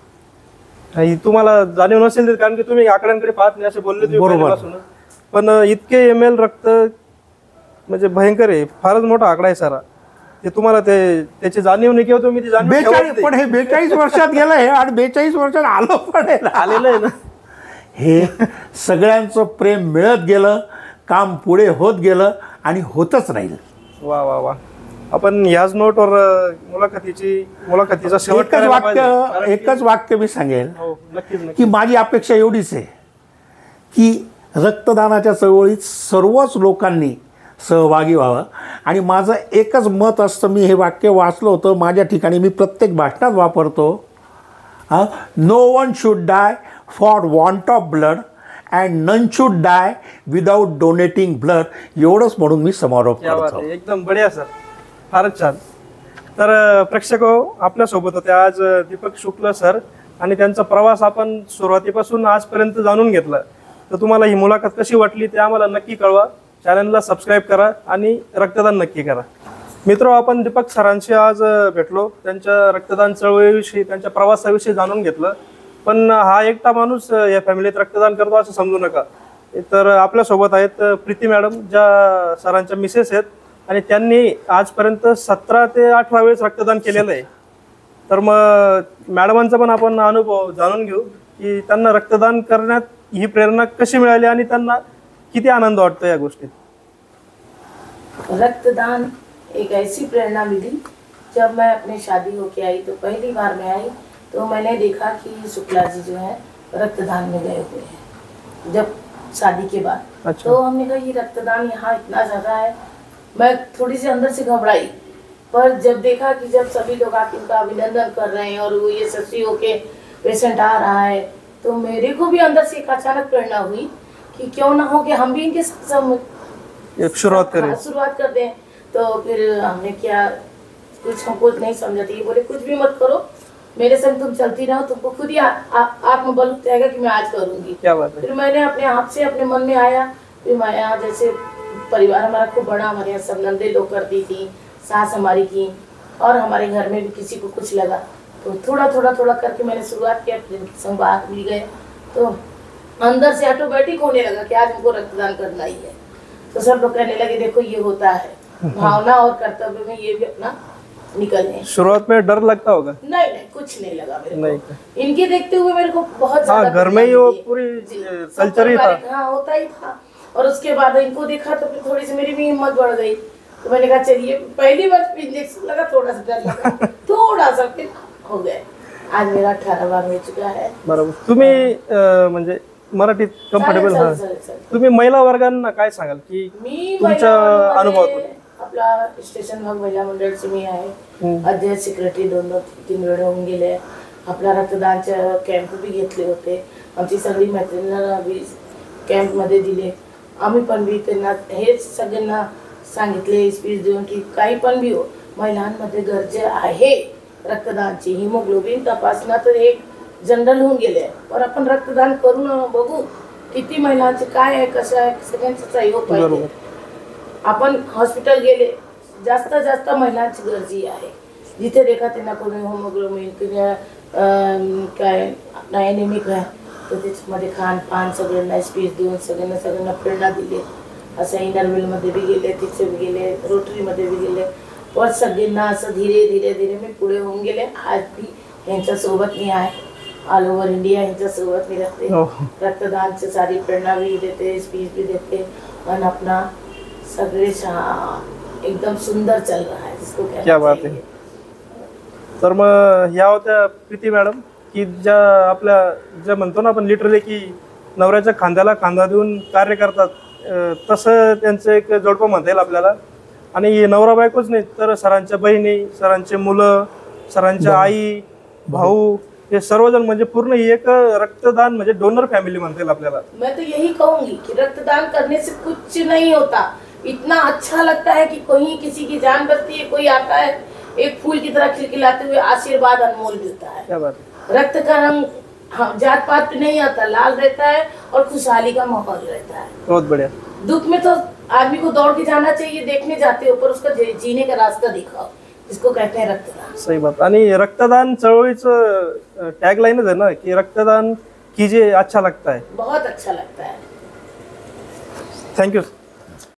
तुम्हाला जाणीव नसेल कारण की तुम्ही आकड्यांकडे पाहत नाही असे बोलले तुम्ही पहिल्यापासूनच. पण इतके ml रक्त म्हणजे भयंकर आहे, फारच मोठा आकडा आहे सारा. ते तुम्हाला त्याची जाणीव नाही किंवा तुम्ही ती जाणीव पण हे 42 वर्षात गेलं हे आणि 42 वर्षात आलं पण आलेलं आहे ना. हे सगळ्यांचं प्रेम मिळत गेलं, काम पुढे होत गेलं आणि होतच राहील. वा वा वा. आपण याच नोटवर मुलाखतीचा शेवट एकच वाक्य मी सांगेल नक्कीच की माझी अपेक्षा एवढीच आहे की रक्तदानाच्या चळवळीत सर्वच लोकांनी सहभागी व्हावं. आणि माझं एकच मत असतं, मी हे वाक्य वाचलं होतं माझ्या ठिकाणी, मी प्रत्येक भाषणात वापरतो, no one should die for want of blood and none should die without donating blood. एवढंच म्हणून मी समारोप करतो. एकदम बढिया सर, फारच छान. तर प्रेक्षक आपल्यासोबत होते आज दीपक शुक्ल सर आणि त्यांचा प्रवास आपण सुरुवातीपासून आजपर्यंत जाणून घेतला. तर तुम्हाला ही मुलाखत कशी वाटली ते आम्हाला नक्की कळवा. चॅनलला सबस्क्राईब करा आणि रक्तदान नक्की करा. मित्र, आपण दीपक सरांशी आज भेटलो, त्यांच्या रक्तदान चळवळीविषयी, त्यांच्या प्रवासाविषयी जाणून घेतलं. पण हा एकटा माणूस या फॅमिलीत रक्तदान करतो असं समजू नका. तर आपल्यासोबत आहेत प्रीती मॅडम, ज्या सरांच्या मिसेस आहेत आणि त्यांनी आजपर्यंत 17 ते 18 वेळेस रक्तदान केलेलं आहे. तर मग मॅडमांचा पण आपण अनुभव जाणून घेऊ की त्यांना रक्तदान करण्यात ही प्रेरणा कशी मिळाली आणि त्यांना किती आनंद वाटतो या गोष्टीत. रक्तदान एक ऐसी प्रेरणा मिली, जब मैं अपने शादी होके आई तो पहली बार मैं आई तो मैंने देखा कि शुक्ला जी जो है रक्तदान में गए हुए हैं जब शादी के बाद. अच्छा. तो हमने कहा ये रक्तदान यहाँ इतना ज़्यादा है. मैं थोड़ी सी अंदर से घबराई, पर जब देखा कि जब सभी लोग आके उनका अभिनंदन कर रहे हैं और वो यशस्वी होके पेशेंट आ रहा है, तो मेरे को भी अंदर से एक अचानक प्रेरणा हुई कि क्यों ना हो कि हम भी इनके शुरुआत कर दें. तो फिर हमने क्या, कुछ हमको नहीं समझा था. ये बोले कुछ भी मत करो, मेरे संग तुम चलती रहो, तुमको खुद ही आत्मबल हो जाएगा कि मैं आज करूंगी. क्या बात है. फिर मैंने अपने आप से अपने मन में आया. फिर मैं यहाँ जैसे परिवार हमारा खूब बड़ा, हमारे यहाँ सब नंदे लोग करती थी, सास हमारी की, और हमारे घर में भी किसी को कुछ लगा तो थोड़ा करके मैंने शुरुआत किया. संग बाहर मिल गए तो अंदर से ऑटोमेटिक होने लगा कि आज हमको रक्तदान करना ही है. तो सब लोग कहने लगे देखो ये होता है, भावना और कर्तव्य में ये भी अपना निकलने. शुरुआत में डर लगता होगा? नहीं कुछ नहीं लगा मेरे को. इनके देखते हुए मेरे को बहुत ज्यादा घर में ही वो पूरी कल्चर ही था. हाँ, होता ही था. और उसके बाद इनको देखा तो फिर थोड़ी सी मेरी भी हिम्मत बढ़ गई. तो मैंने कहा चलिए, पहली बार इंजेक्शन लगा, थोड़ा सा डर लगा, थोड़ा सा, फिर हो गए. आज मेरा 18वां हो चुका है. बरोबर. तुम्ही म्हणजे मराठीत कम्फर्टेबल. तुम्ही महिला वर्गांना काय सांगाल की तुमचा अनुभव? आपला स्टेशन भाग महिला मंडळाचे मी आहे अध्यक्ष, सेक्रेटरी 2-3 वेळ होऊन गेले. आपला रक्तदानच्या कॅम्प बी घेतले होते. आमची सगळी मैत्रिणींना बी कॅम्पमध्ये दिले. आम्ही पण बी त्यांना हेच सगळ्यांना सांगितले स्पीच देऊन की काही पण बी हो, महिलांमध्ये गरज आहे रक्तदानची. हिमोग्लोबिन तपासणं तर एक जनरल होऊन गेले, पण आपण रक्तदान करून बघू किती महिलांचे काय आहे, कसं आहे, सगळ्यांचं सहयोग पाहिजे. आपण हॉस्पिटल गेले, जास्तीत जास्त महिलांची गरज आहे. जिथे देखा त्यांना कोणी हिमोग्लोबिन किंवा काय ॲनेमिक आहे तर त्याच्यामध्ये खानपान सगळ्यांना स्पीच देऊन सगळ्यांना प्रेरणा दिली. असं इनरवेलमध्ये बी गेले, तिथे बी गेले, रोटरीमध्ये बी गेले, पण सगळ्यांना असं धीरे मी पुढे होऊन गेले. आज बी यांच्यासोबत मी आहे, ऑल ओव्हर इंडिया यांच्यासोबत मी राहते. रक्तदानची सारी प्रेरणा भी देते, स्पीच भी देते और अपना सगळे एकदम सुंदर चल रहा है. जिसको क्या बात है. तर मग ह्या होत्या प्रीती मॅडम की ज्या म्हणतो ना आपण लिटरली की नवऱ्याच्या खांद्याला खांदा देऊन कार्य करतात, तसं त्यांचं एक जोडपं म्हणता येईल आपल्याला. आणि नवरा बायकोच नाही तर सरांच्या बहिणी, सरांचे मुलं, सरांच्या आई, भाऊ, हे सर्वजण म्हणजे पूर्ण ही एक रक्तदान म्हणजे डोनर फॅमिली म्हणता येईल आपल्याला. मैं तो यही कहूंगी कि रक्तदान करने से कुछ नहीं होता, इतना अच्छा लगता है कि कोई किसी की जान बचती है, कोई आता है एक फूल की तरह खिलखिलाते हुए आशीर्वाद अनमोल मिलता है. क्या बात है. रक्त का रंग जात पात पे नहीं आता, लाल रहता है और खुशहाली का माहौल रहता है. बहुत बढ़िया. दुख में तो आदमी को दौड़ के जाना चाहिए, देखने जाते हो, पर उसका जीने का रास्ता दिखाओ, जिसको कहते हैं रक्तदान. सही बात. आणि रक्तदान चळवळीचं टॅगलाईनच आहे ना की रक्तदान कीजिए अच्छा लगता है. बहुत अच्छा लगता है. थँक्यू.